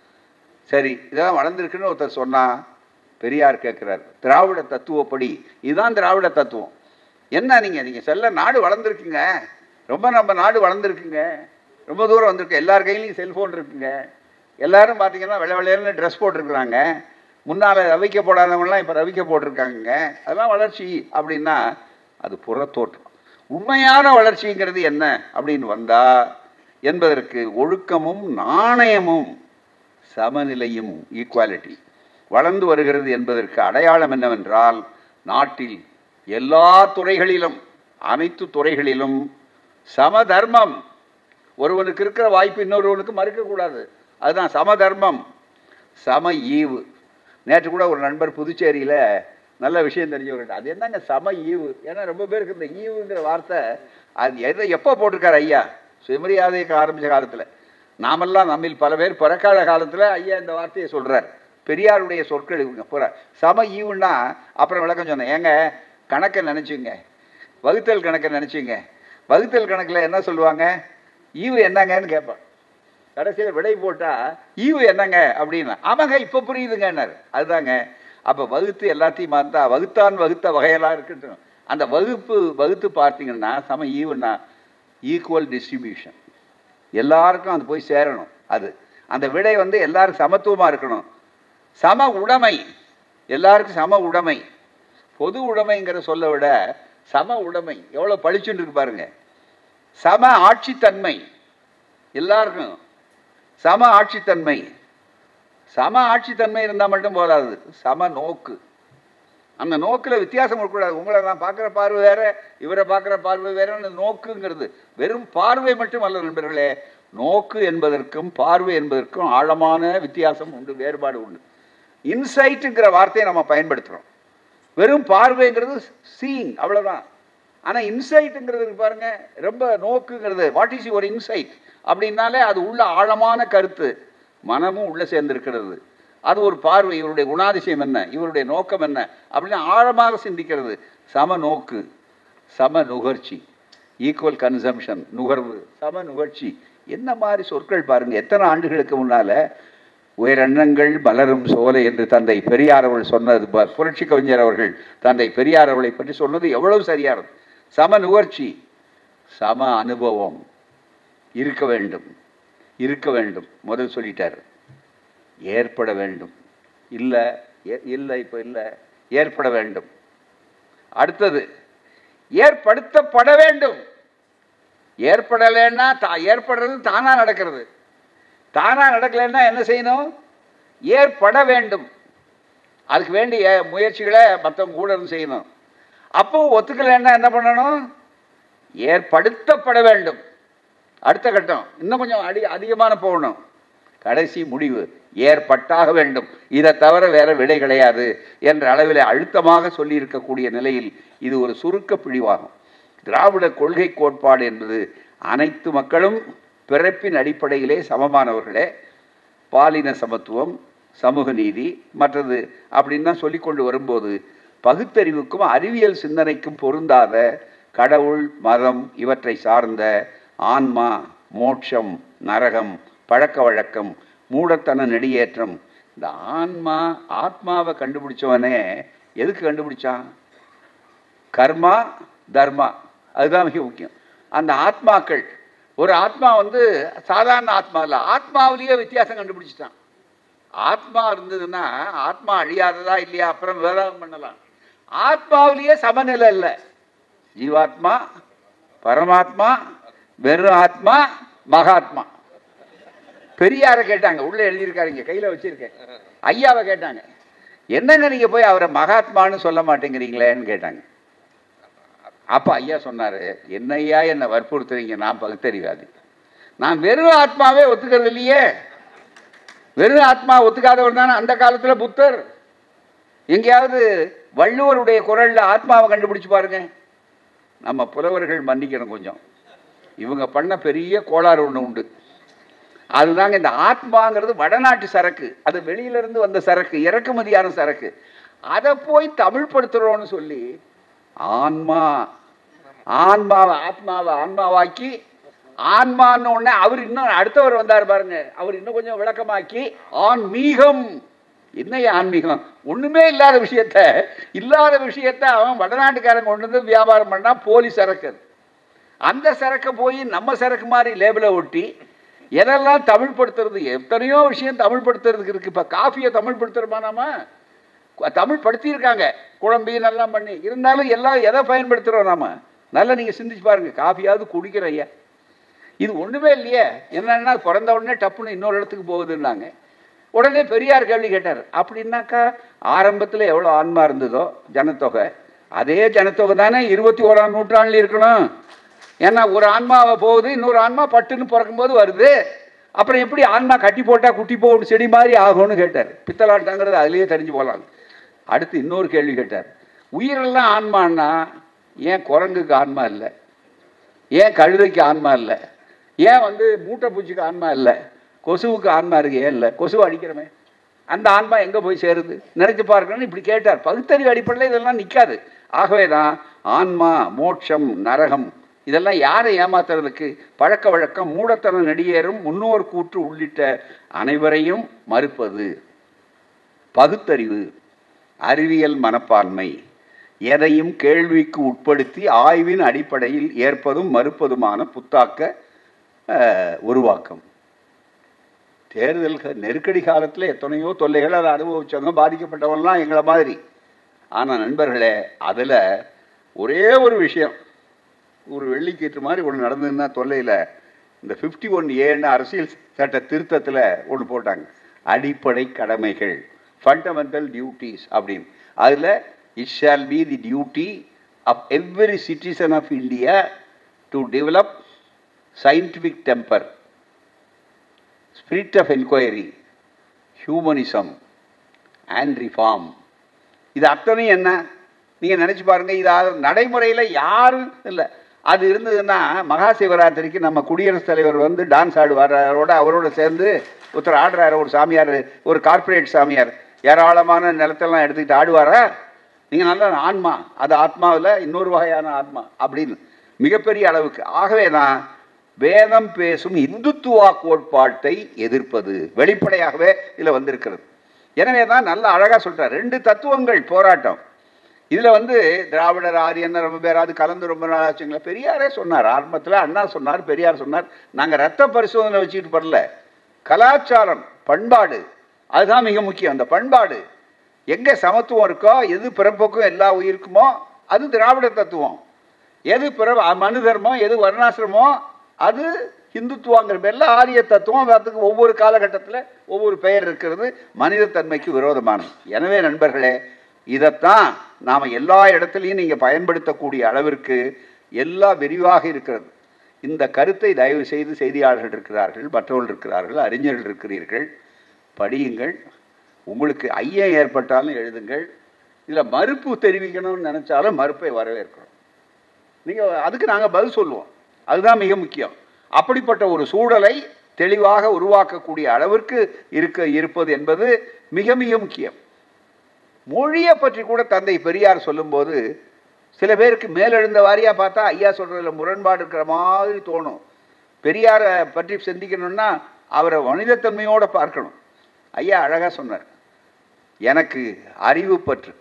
சரி இதெல்லாம் வளர்ந்துருக்குன்னு ஒருத்தர் சொன்னால் பெரியார் கேட்குறார், திராவிட தத்துவப்படி இதுதான் திராவிட தத்துவம். என்ன நீங்கள் செல்ல நாடு வளர்ந்துருக்குங்க, ரொம்ப நம்ம நாடு வளர்ந்துருக்குங்க, ரொம்ப தூரம் வந்திருக்கு, எல்லார் கையிலையும் செல்ஃபோன் இருக்குங்க, எல்லோரும் பார்த்தீங்கன்னா வெள்ளை வெள்ளையர்னு ட்ரெஸ் போட்டிருக்கிறாங்க, முன்னால் ரவிக்க போடாதவங்களாம் இப்போ ரவிக்க போட்டிருக்காங்க, அதெல்லாம் வளர்ச்சி அப்படின்னா அது புறத்தோற்றம். உண்மையான வளர்ச்சிங்கிறது என்ன அப்படின்னு வந்தால் என்பதற்கு ஒழுக்கமும் நாணயமும் சமநிலையும், ஈக்குவாலிட்டி வளர்ந்து வருகிறது என்பதற்கு அடையாளம் என்னவென்றால், நாட்டில் எல்லா துறைகளிலும், அனைத்து துறைகளிலும் சமதர்மம். ஒருவனுக்கு இருக்கிற வாய்ப்பு இன்னொருவனுக்கு மறுக்கக்கூடாது, அதுதான் சமதர்மம், சம ஈவு. நேற்று கூட ஒரு நண்பர் புதுச்சேரியில் நல்ல விஷயம் தெரிஞ்சவர்கிட்ட, அது என்னங்க சம ஈவு, ஏன்னா ரொம்ப பேருக்கு இந்த ஈவுங்கிற வார்த்தை அது எப்போ போட்டிருக்காரு ஐயா, சுயமரியாதைக்கு ஆரம்பித்த காலத்தில், நாமெல்லாம் நம்மில் பல பேர் பிறக்காத காலத்தில் ஐயா இந்த வார்த்தையை சொல்கிறார். பெரியாருடைய சொற்கள் இவங்க பூரா. சம ஈவுன்னா அப்புறம் விளக்கம் சொன்னேன், ஏங்க கணக்கை நினச்சிங்க, வகுத்தல் கணக்கை நினச்சிங்க, வகுத்தல் கணக்கில் என்ன சொல்லுவாங்க, ஈவு என்னங்கன்னு கேட்பான், கடைசியில் விடை போட்டால் ஈவு என்னங்க அப்படின்னா, ஆமாங்க இப்போ புரியுதுங்கன்னாரு. அதுதாங்க, அப்போ வகுத்து எல்லாத்தையும் பார்த்தா வகுத்தான் வகுத்த வகையெல்லாம் இருக்கட்டும், அந்த வகுத்து பார்த்தீங்கன்னா சம ஈவுன்னா ஈக்குவல் டிஸ்ட்ரிபியூஷன், எல்லாருக்கும் அது போய் சேரணும், அது அந்த விடை எல்லாருக்கும் சமத்துவமாக இருக்கணும். சம உடைமை, எல்லாருக்கும் சம உடைமை. பொது உடைமைங்கிற சொல்ல விட சம உடைமை எவ்வளோ பளிச்சுன்னு இருக்கு பாருங்க. சம ஆட்சித்தன்மை, எல்லாருக்கும் சம ஆட்சித்தன்மை. சம ஆட்சித்தன்மை இருந்தால் மட்டும் போதாது, சம நோக்கு. அந்த நோக்கில் வித்தியாசம் இருக்கக்கூடாது. உங்களை நான் பார்க்குற பார்வை வேற, இவரை பார்க்குற பார்வை வேற. நோக்குங்கிறது வெறும் பார்வை மட்டும் அல்ல நண்பர்களே. நோக்கு என்பதற்கும் பார்வை என்பதற்கும் ஆழமான வித்தியாசம் உண்டு, வேறுபாடு உண்டு. இன்சைட்டுங்கிற வார்த்தையை நம்ம பயன்படுத்துகிறோம். வெறும் பார்வைங்கிறது சீயிங், அவ்வளோதான். ஆனால் இன்சைட்டுங்கிறது பாருங்க, ரொம்ப நோக்குங்கிறது. வாட் இஸ் யுவர் இன்சைட் அப்படின்னாலே அது உள்ள ஆழமான கருத்து, மனமும் உள்ளே சேர்ந்திருக்கிறது. அது ஒரு பார்வை. இவருடைய குணாதிசயம் என்ன, இவருடைய நோக்கம் என்ன அப்படின்னு ஆழமாக சிந்திக்கிறது. சம நோக்கு, சம நுகர்ச்சி, ஈக்குவல் கன்சம்ஷன், நுகர்வு, சம நுகர்ச்சி. என்ன மாதிரி சொற்கள் பாருங்க. எத்தனை ஆண்டுகளுக்கு முன்னால உயரெண்ணங்கள் மலரும் சோலை என்று தந்தை பெரியார் அவர்கள் சொன்னது, புரட்சி கவிஞர் அவர்கள் தந்தை பெரியார் அவர்களை பற்றி சொன்னது எவ்வளவு சரியானது. சம நுகர்ச்சி, சம அனுபவம் இருக்க வேண்டும். இருக்க வேண்டும் முதல் சொல்லிட்டார். ஏற்பட வேண்டும். இல்லை இல்லை, இப்போ இல்லை, ஏற்பட வேண்டும். அடுத்தது ஏற்படுத்தப்பட வேண்டும். ஏற்படலைன்னா ஏற்படுறது தானா நடக்கிறது. தானா நடக்கலைன்னா என்ன செய்யணும்? ஏற்பட வேண்டும். அதுக்கு வேண்டிய முயற்சிகளை மற்றவங்க கூட இருந்து செய்யணும். அப்போ ஒத்துக்கலைன்னா என்ன பண்ணணும்? ஏற்படுத்தப்பட வேண்டும். அடுத்த கட்டம் இன்னும் கொஞ்சம் அதிகமான போகணும். கடைசி முடிவு ஏற்பட்டாக வேண்டும். இதை தவிர வேற விடை கிடையாது என்ற அளவில் அழுத்தமாக சொல்லி இருக்கக்கூடிய நிலையில் இது ஒரு சுருக்க பிழிவாகும். திராவிட கொள்கை கோட்பாடு என்பது அனைத்து மக்களும் பிறப்பின் அடிப்படையிலே சமமானவர்களே, பாலின சமத்துவம், சமூக நீதி, மற்றது அப்படின்னு தான் சொல்லிக்கொண்டு வரும்போது பகுத்தறிவுக்கும் அறிவியல் சிந்தனைக்கும் பொருந்தாத கடவுள், மதம் இவற்றை சார்ந்த ஆன்மா, மோட்சம், நரகம், பழக்க வழக்கம், மூடத்தன நெடியேற்றம். இந்த ஆத்மாவை கண்டுபிடிச்சவனே எதுக்கு கண்டுபிடிச்சான்? கர்மா, தர்மா, அதுதான் மிக முக்கியம். அந்த ஆத்மாக்கள், ஒரு ஆத்மா சாதாரண ஆத்மா இல்லை, ஆத்மாவிலேயே வித்தியாசம் கண்டுபிடிச்சிட்டான். ஆத்மா இருந்ததுன்னா ஆத்மா அழியாததா இல்லையா அப்புறம் விவகாரம் பண்ணலாம். ஆத்மாவிலேயே சமநிலை இல்லை. ஜீவாத்மா, பரமாத்மா, வெறும் ஆத்மா, மகாத்மா. பெரியாரை கேட்டாங்க, உள்ள எழுதியிருக்காருங்க, கையில் வச்சிருக்கேன். ஐயாவை கேட்டாங்க, என்னங்க நீங்க போய் அவரை மகாத்மான்னு சொல்ல மாட்டேங்கிறீங்களேன்னு கேட்டாங்க. அப்ப ஐயா சொன்னாரு, என்னையா என்னை வற்புறுத்துறீங்க, நான் பகுத்தறிவாதி, நான் வெறும் ஆத்மாவே ஒத்துக்கிறது இல்லையே. வெறும் ஆத்மா ஒத்துக்காதவர் தானே அந்த காலத்துல புத்தர். எங்கேயாவது வள்ளுவருடைய குரல்ல ஆத்மாவை கண்டுபிடிச்சு பாருங்க. நம்ம புலவர்கள் மன்னிக்கணும் கொஞ்சம், இவங்க பண்ண பெரிய கோளாறு ஒன்று உண்டு. அதுதாங்க இந்த ஆத்மாங்கிறது வடநாட்டு சரக்கு, அது வெளியிலிருந்து வந்த சரக்கு, இறக்குமதியான சரக்கு. அதை போய் தமிழ் படுத்துறோம்னு சொல்லி ஆன்மாவை ஆன்மாவாக்கி, ஆன்மான்னு உடனே அவர் இன்னும் அடுத்தவர் வந்தார் பாருங்க, அவர் இன்னும் கொஞ்சம் விளக்கமாக்கி ஆன்மீகம். என்ன ஆன்மீகம்? ஒண்ணுமே இல்லாத விஷயத்த அவன் வடநாட்டுக்காரங்க கொண்டு வந்து வியாபாரம் பண்ணா போலி சரக்கு. அந்த சரக்கை போய் நம்ம சரக்கு மாதிரி லேபிளை ஒட்டி எதெல்லாம் தமிழ் படுத்துறது, எத்தனையோ விஷயம் தமிழ் படுத்துறதுக்கு இருக்கு. இப்ப காஃபியை தமிழ் படுத்துறோமா? நாம தமிழ் படுத்தியிருக்காங்க, குழம்பி நல்லா பண்ணி. இருந்தாலும் எல்லாம் எதை பயன்படுத்துறோம் நாம? நல்லா நீங்க சிந்திச்சு பாருங்க. காஃபியாவது குடிக்கிற ஐயா, இது ஒண்ணுமே இல்லையே. என்னன்னா பிறந்த உடனே டப்புன்னு இன்னொரு இடத்துக்கு போகுதுன்னாங்க. உடனே பெரியார் கேள்வி கேட்டார், அப்படின்னாக்கா ஆரம்பத்தில் எவ்வளோ ஆன்மா இருந்ததோ ஜனத்தொகை, அதே ஜனத்தொகை தானே 21ஆம் நூற்றாண்டுல இருக்கணும். ஏன்னா ஒரு ஆன்மாவை போகுது, இன்னொரு ஆன்மா பட்டுன்னு பிறக்கும்போது வருது. அப்புறம் எப்படி ஆன்மா கட்டி போட்டால் குட்டி போகும் செடி மாதிரி ஆகும்னு கேட்டார். பித்தலாட்டாங்கிறது அதுலேயே தெரிஞ்சு போகலாம். அடுத்து இன்னொரு கேள்வி கேட்டார், உயிரெல்லாம் ஆன்மான்னா ஏன் குரங்குக்கு ஆன்மா இல்லை, ஏன் கழுதைக்கு ஆன்மா இல்லை, ஏன் மூட்டை பூச்சிக்கு ஆன்மா இல்லை, கொசுவுக்கு ஆன்மா இருக்கு, ஏன் இல்லை? கொசுவை அடிக்கிறமே, அந்த ஆன்மா எங்கே போய் சேருது? நினைச்சு பார்க்கணும்னு இப்படி கேட்டார். பகுத்தறிவு அடிப்படையில் இதெல்லாம் நிற்காது. ஆகவே தான் ஆன்மா, மோட்சம், நரகம் இதெல்லாம் யாரை ஏமாத்துறதுக்கு? பழக்க வழக்கம், மூடத்தன நெடியேறும், முன்னோர் கூற்று உள்ளிட்ட அனைவரையும் மறுப்பது. பகுத்தறிவு, அறிவியல் மனப்பான்மை, எதையும் கேள்விக்கு உட்படுத்தி ஆய்வின் அடிப்படையில் ஏற்பதும் மறுப்பதுமான புத்தாக்க உருவாக்கம். தேர்தல் நெருக்கடி காலத்தில் எத்தனையோ தொல்லைகள் அதை அனுபவிச்சவங்க, பாதிக்கப்பட்டவங்கலாம் எங்களை மாதிரி. ஆனால் நண்பர்களே, அதில் ஒரே ஒரு விஷயம், ஒரு வெள்ளிக்கீற்று மாதிரி ஒன்று நடந்ததுன்னா தொல்லையில், இந்த 51A அரசியல் சட்ட திருத்தத்தில் ஒன்று போட்டாங்க, அடிப்படை கடமைகள், ஃபண்டமெண்டல் டியூட்டிஸ் அப்படின்னு. அதில் it shall be the duty of every citizen of India to develop scientific temper, spirit of enquiry, humanism and reform. இது அத்தனையும் என்ன நீங்கள் நினச்சி பாருங்கள். இது நடைமுறையில் யாரும் இல்லை. அது இருந்ததுன்னா மகா சிவராத்திரிக்கு நம்ம குடியரசுத் தலைவர் வந்து டான்ஸ் ஆடுவார், அவரோட சேர்ந்து ஒருத்தர் ஆடுறாரு, ஒரு சாமியார், ஒரு கார்பரேட் சாமியார் ஏராளமான நிலத்தெல்லாம் எடுத்துக்கிட்டு ஆடுவாரா? நீங்கள் நல்ல ஆன்மா, அது ஆத்மாவில் இன்னொரு வகையான ஆத்மா அப்படின்னு மிகப்பெரிய அளவுக்கு. ஆகவே தான் வேதம் பேசும் இந்துத்துவா கோட்பாட்டை எதிர்ப்பது வெளிப்படையாகவே இதில் வந்திருக்கிறது. எனவே தான் நல்ல அழகாக சொல்கிறார், 2 தத்துவங்கள் போராட்டம். இதில் வந்து திராவிடர் ஆரியன் ரொம்ப பேர் அது கலந்து ரொம்ப நாள் ஆச்சுங்களா. பெரியாரே சொன்னார் ஆரம்பத்தில், அண்ணா சொன்னார், பெரியார் சொன்னார், நாங்கள் ரத்த பரிசோதனை வச்சுக்கிட்டு வரல, கலாச்சாரம் பண்பாடு அதுதான் மிக முக்கியம். அந்த பண்பாடு எங்கே சமத்துவம் இருக்கோ, எது பிறப்புக்கும் எல்லா உயிருக்குமோ அது திராவிட தத்துவம், எது மனு தர்மம், எது வர்ணாசிரமோ அது இந்துத்துவாங்கிற பேரில் ஆரிய தத்துவம். அதுக்கு ஒவ்வொரு காலகட்டத்தில் ஒவ்வொரு பெயர் இருக்கிறது, மனித தன்மைக்கு விரோதமானது. எனவே நண்பர்களே, இதைத்தான் நாம் எல்லா இடத்துலையும் நீங்கள் பயன்படுத்தக்கூடிய அளவிற்கு எல்லாம் விரிவாக இருக்கிறது. இந்த கருத்தை தயவு செய்து செய்தியாளர்கள் இருக்கிறார்கள், மற்றவர்கள் இருக்கிறார்கள், அறிஞர்கள் இருக்கிறீர்கள், படியுங்கள். உங்களுக்கு ஐயம் ஏற்பட்டாலும் எழுதுங்கள். இதில் மறுப்பு தெரிவிக்கணும்னு நினச்சாலும் மறுப்பை வரவேற்கிறோம். நீங்கள் அதுக்கு நாங்கள் பதில் சொல்லுவோம். அதுதான் மிக முக்கியம். அப்படிப்பட்ட ஒரு சூழலை தெளிவாக உருவாக்கக்கூடிய அளவிற்கு இருப்பது என்பது மிக மிக முக்கியம். மொழியை பற்றி கூட தந்தை பெரியார் சொல்லும்போது சில பேருக்கு மேலெழுந்த வாரியாக பார்த்தா ஐயா சொல்கிறதுல முரண்பாடு இருக்கிற மாதிரி தோணும். பெரியாரை பற்றி சிந்திக்கணும்னா அவரை மனிதத்தன்மையோடு பார்க்கணும். ஐயா அழகாக சொன்னார், எனக்கு அறிவு பற்று,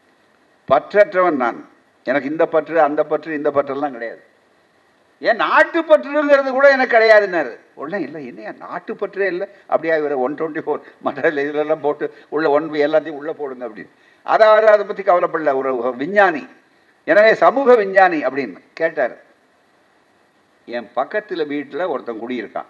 பற்றற்றவன் நான், எனக்கு இந்த பற்று அந்த பற்று இந்த பற்றெல்லாம் கிடையாது. ஏன் நாட்டுப்பற்றுங்கிறது கூட எனக்கு கிடையாதுன்னாரு. உடனே இல்லை, என்னையா நாட்டுப்பற்றே இல்லை, அப்படியா இவர் 124 மற்ற இதெல்லாம் போட்டு உள்ள எல்லாத்தையும் உள்ளே போடுங்க அப்படின்னு. அதாவது அதை பற்றி கவலைப்படல, ஒரு விஞ்ஞானி. எனவே சமூக விஞ்ஞானி அப்படின்னு கேட்டார். என் பக்கத்தில் வீட்டில் ஒருத்தன் குடியிருக்கான்,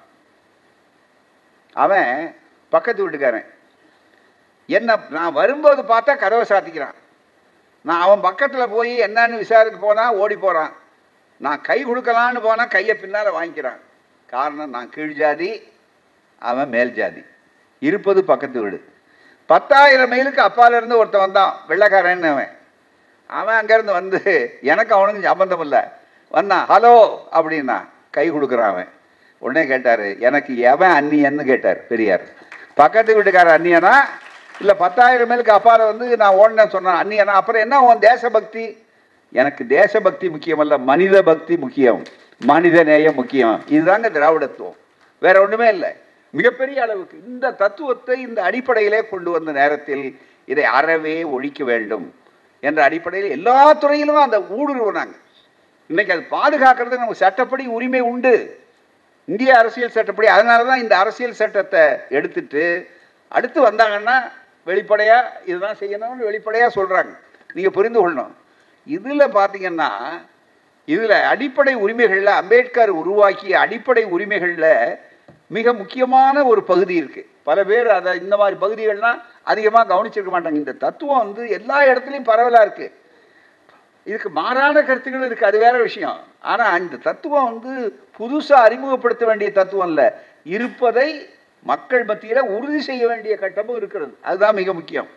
அவன் பக்கத்து வீட்டுக்காரன். என்ன நான் வரும்போது பார்த்தா கதவை சாத்திக்கிறான். நான் அவன் பக்கத்தில் போய் என்னன்னு விசாரிக்க போனால் ஓடி போகிறான். நான் கை கொடுக்கலான்னு போனால் கையை பின்னால் வாங்கிக்கிறான். காரணம், நான் கீழ் ஜாதி, அவன் மேல் ஜாதி, இருப்பது பக்கத்து வீடு. 10,000 மைலுக்கு அப்பாலேருந்து ஒருத்தன் வந்தான், வெள்ளைக்காரன்னு. அவன் அங்கேருந்து வந்து எனக்கு அவனுக்கு சம்பந்தம் இல்லை, வந்தான், ஹலோ அப்படின்னா கை கொடுக்குறான். அவன் உடனே கேட்டார், எனக்கு எவன் அந்நியன்னு கேட்டார் பெரியார். பக்கத்து வீட்டுக்கார அந்நியனா இல்லை 10,000 மைலுக்கு அப்பால் வந்து நான் ஓடினேன்னு சொன்னான் அந்நியனா? அப்புறம் என்ன உன் தேசபக்தி? எனக்கு தேசபக்தி முக்கியம் அல்ல, மனித பக்தி முக்கியம், மனித நேயம் முக்கியம். இதுதாங்க திராவிடத்துவம், வேற ஒன்றுமே இல்லை. மிகப்பெரிய அளவுக்கு இந்த தத்துவத்தை இந்த அடிப்படையிலே கொண்டு வந்த நேரத்தில் இதை அறவே ஒழிக்க வேண்டும் என்ற அடிப்படையில் எல்லா துறையிலும் அந்த ஊடுருவினாங்க. இன்னைக்கு அது பாதுகாக்கிறது நமக்கு சட்டப்படி உரிமை உண்டு, இந்திய அரசியல் சட்டப்படி. அதனால தான் இந்த அரசியல் சட்டத்தை எடுத்துட்டு அடுத்து வந்தாங்கன்னா வெளிப்படையாக இதுதான் செய்யணும்னு வெளிப்படையாக சொல்கிறாங்க. நீங்கள் புரிந்து கொள்ளணும். இதில் பார்த்தீங்கன்னா இதில் அடிப்படை உரிமைகளில் அம்பேத்கர் உருவாக்கிய அடிப்படை உரிமைகளில் மிக முக்கியமான ஒரு பகுதி இருக்குது. பல பேர் அதை இந்த மாதிரி பகுதிகள்லாம் அதிகமாக கவனிச்சிருக்க மாட்டாங்க. இந்த தத்துவம் வந்து எல்லா இடத்துலையும் பரவலாக இருக்குது. இதுக்கு மாறான கருத்துக்கள் இருக்குது, அது வேற விஷயம். ஆனால் இந்த தத்துவம் வந்து புதுசாக அறிமுகப்படுத்த வேண்டிய தத்துவம் இல்லை, இருப்பதை மக்கள் மத்தியில் உறுதி செய்ய வேண்டிய கட்டமும் இருக்கிறது. அதுதான் மிக முக்கியம்.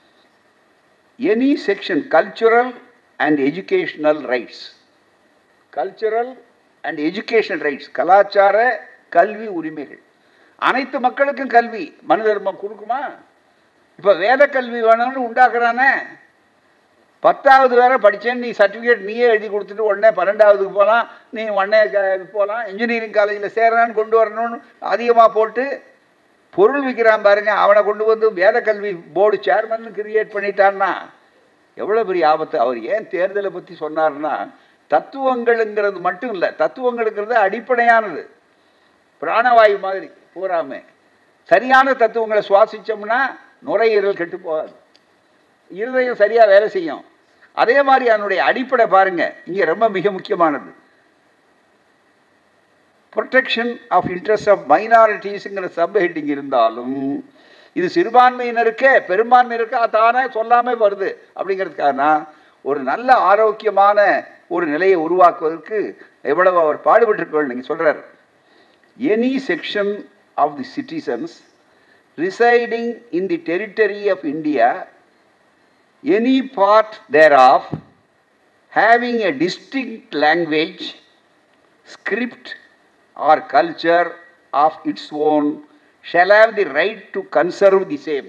Any section cultural and educational rights, cultural and educational rights, கலாச்சார கல்வி உரிமைகள். அனைத்து மக்களுக்கும் கல்வி மனு தர்மம் கொடுக்குமா? இப்போ வேத கல்வி வேணும்னு உண்டாக்குறானே, 10வது வேற படித்தேன்னு நீ சர்டிஃபிகேட் நீயே எழுதி கொடுத்துட்டு உடனே 12வதுக்கு போகலாம், நீ உடனே போகலாம், இன்ஜினியரிங் காலேஜில் சேரலான்னு கொண்டு வரணும்னு அதிகமாக போட்டு பொருள் விற்கிறான் பாருங்க. அவனை கொண்டு வந்து வேத கல்வி போர்டு சேர்மன் கிரியேட் பண்ணிட்டான்னா எவ்வளோ பெரிய ஆபத்து. அவர் ஏன் தேர்தலை பற்றி சொன்னார்னா, தத்துவங்களுங்கிறது மட்டும் இல்லை, தத்துவங்களுங்கிறது அடிப்படையானது, பிராணவாயு மாதிரி பூராமே. சரியான தத்துவங்களை சுவாசித்தோம்னா நுரையீரல் கெட்டு போகாது, இருதயம் சரியாக வேலை செய்யும். அதே மாதிரி அதனுடைய அடிப்படை பாருங்க, இங்கே ரொம்ப மிக முக்கியமானது. ப்ரொடெக்ஷன் ஆஃப் இன்ட்ரெஸ்ட் ஆஃப் மைனாரிட்டிஸுங்கிற சப் ஹெட்டிங் இருந்தாலும் இது சிறுபான்மையினருக்கே பெரும்பான்மையினருக்கு தானே சொல்லாமல் வருது. அப்படிங்கிறதுக்காக ஒரு நல்ல ஆரோக்கியமான ஒரு நிலையை உருவாக்குவதற்கு எவ்வளவு அவர் பாடுபட்டிருக்க நீங்கள் சொல்கிறார். Any section of the citizens residing in the territory of India, any part thereof having a distinct language, script or culture of its own shall have the right to conserve the same.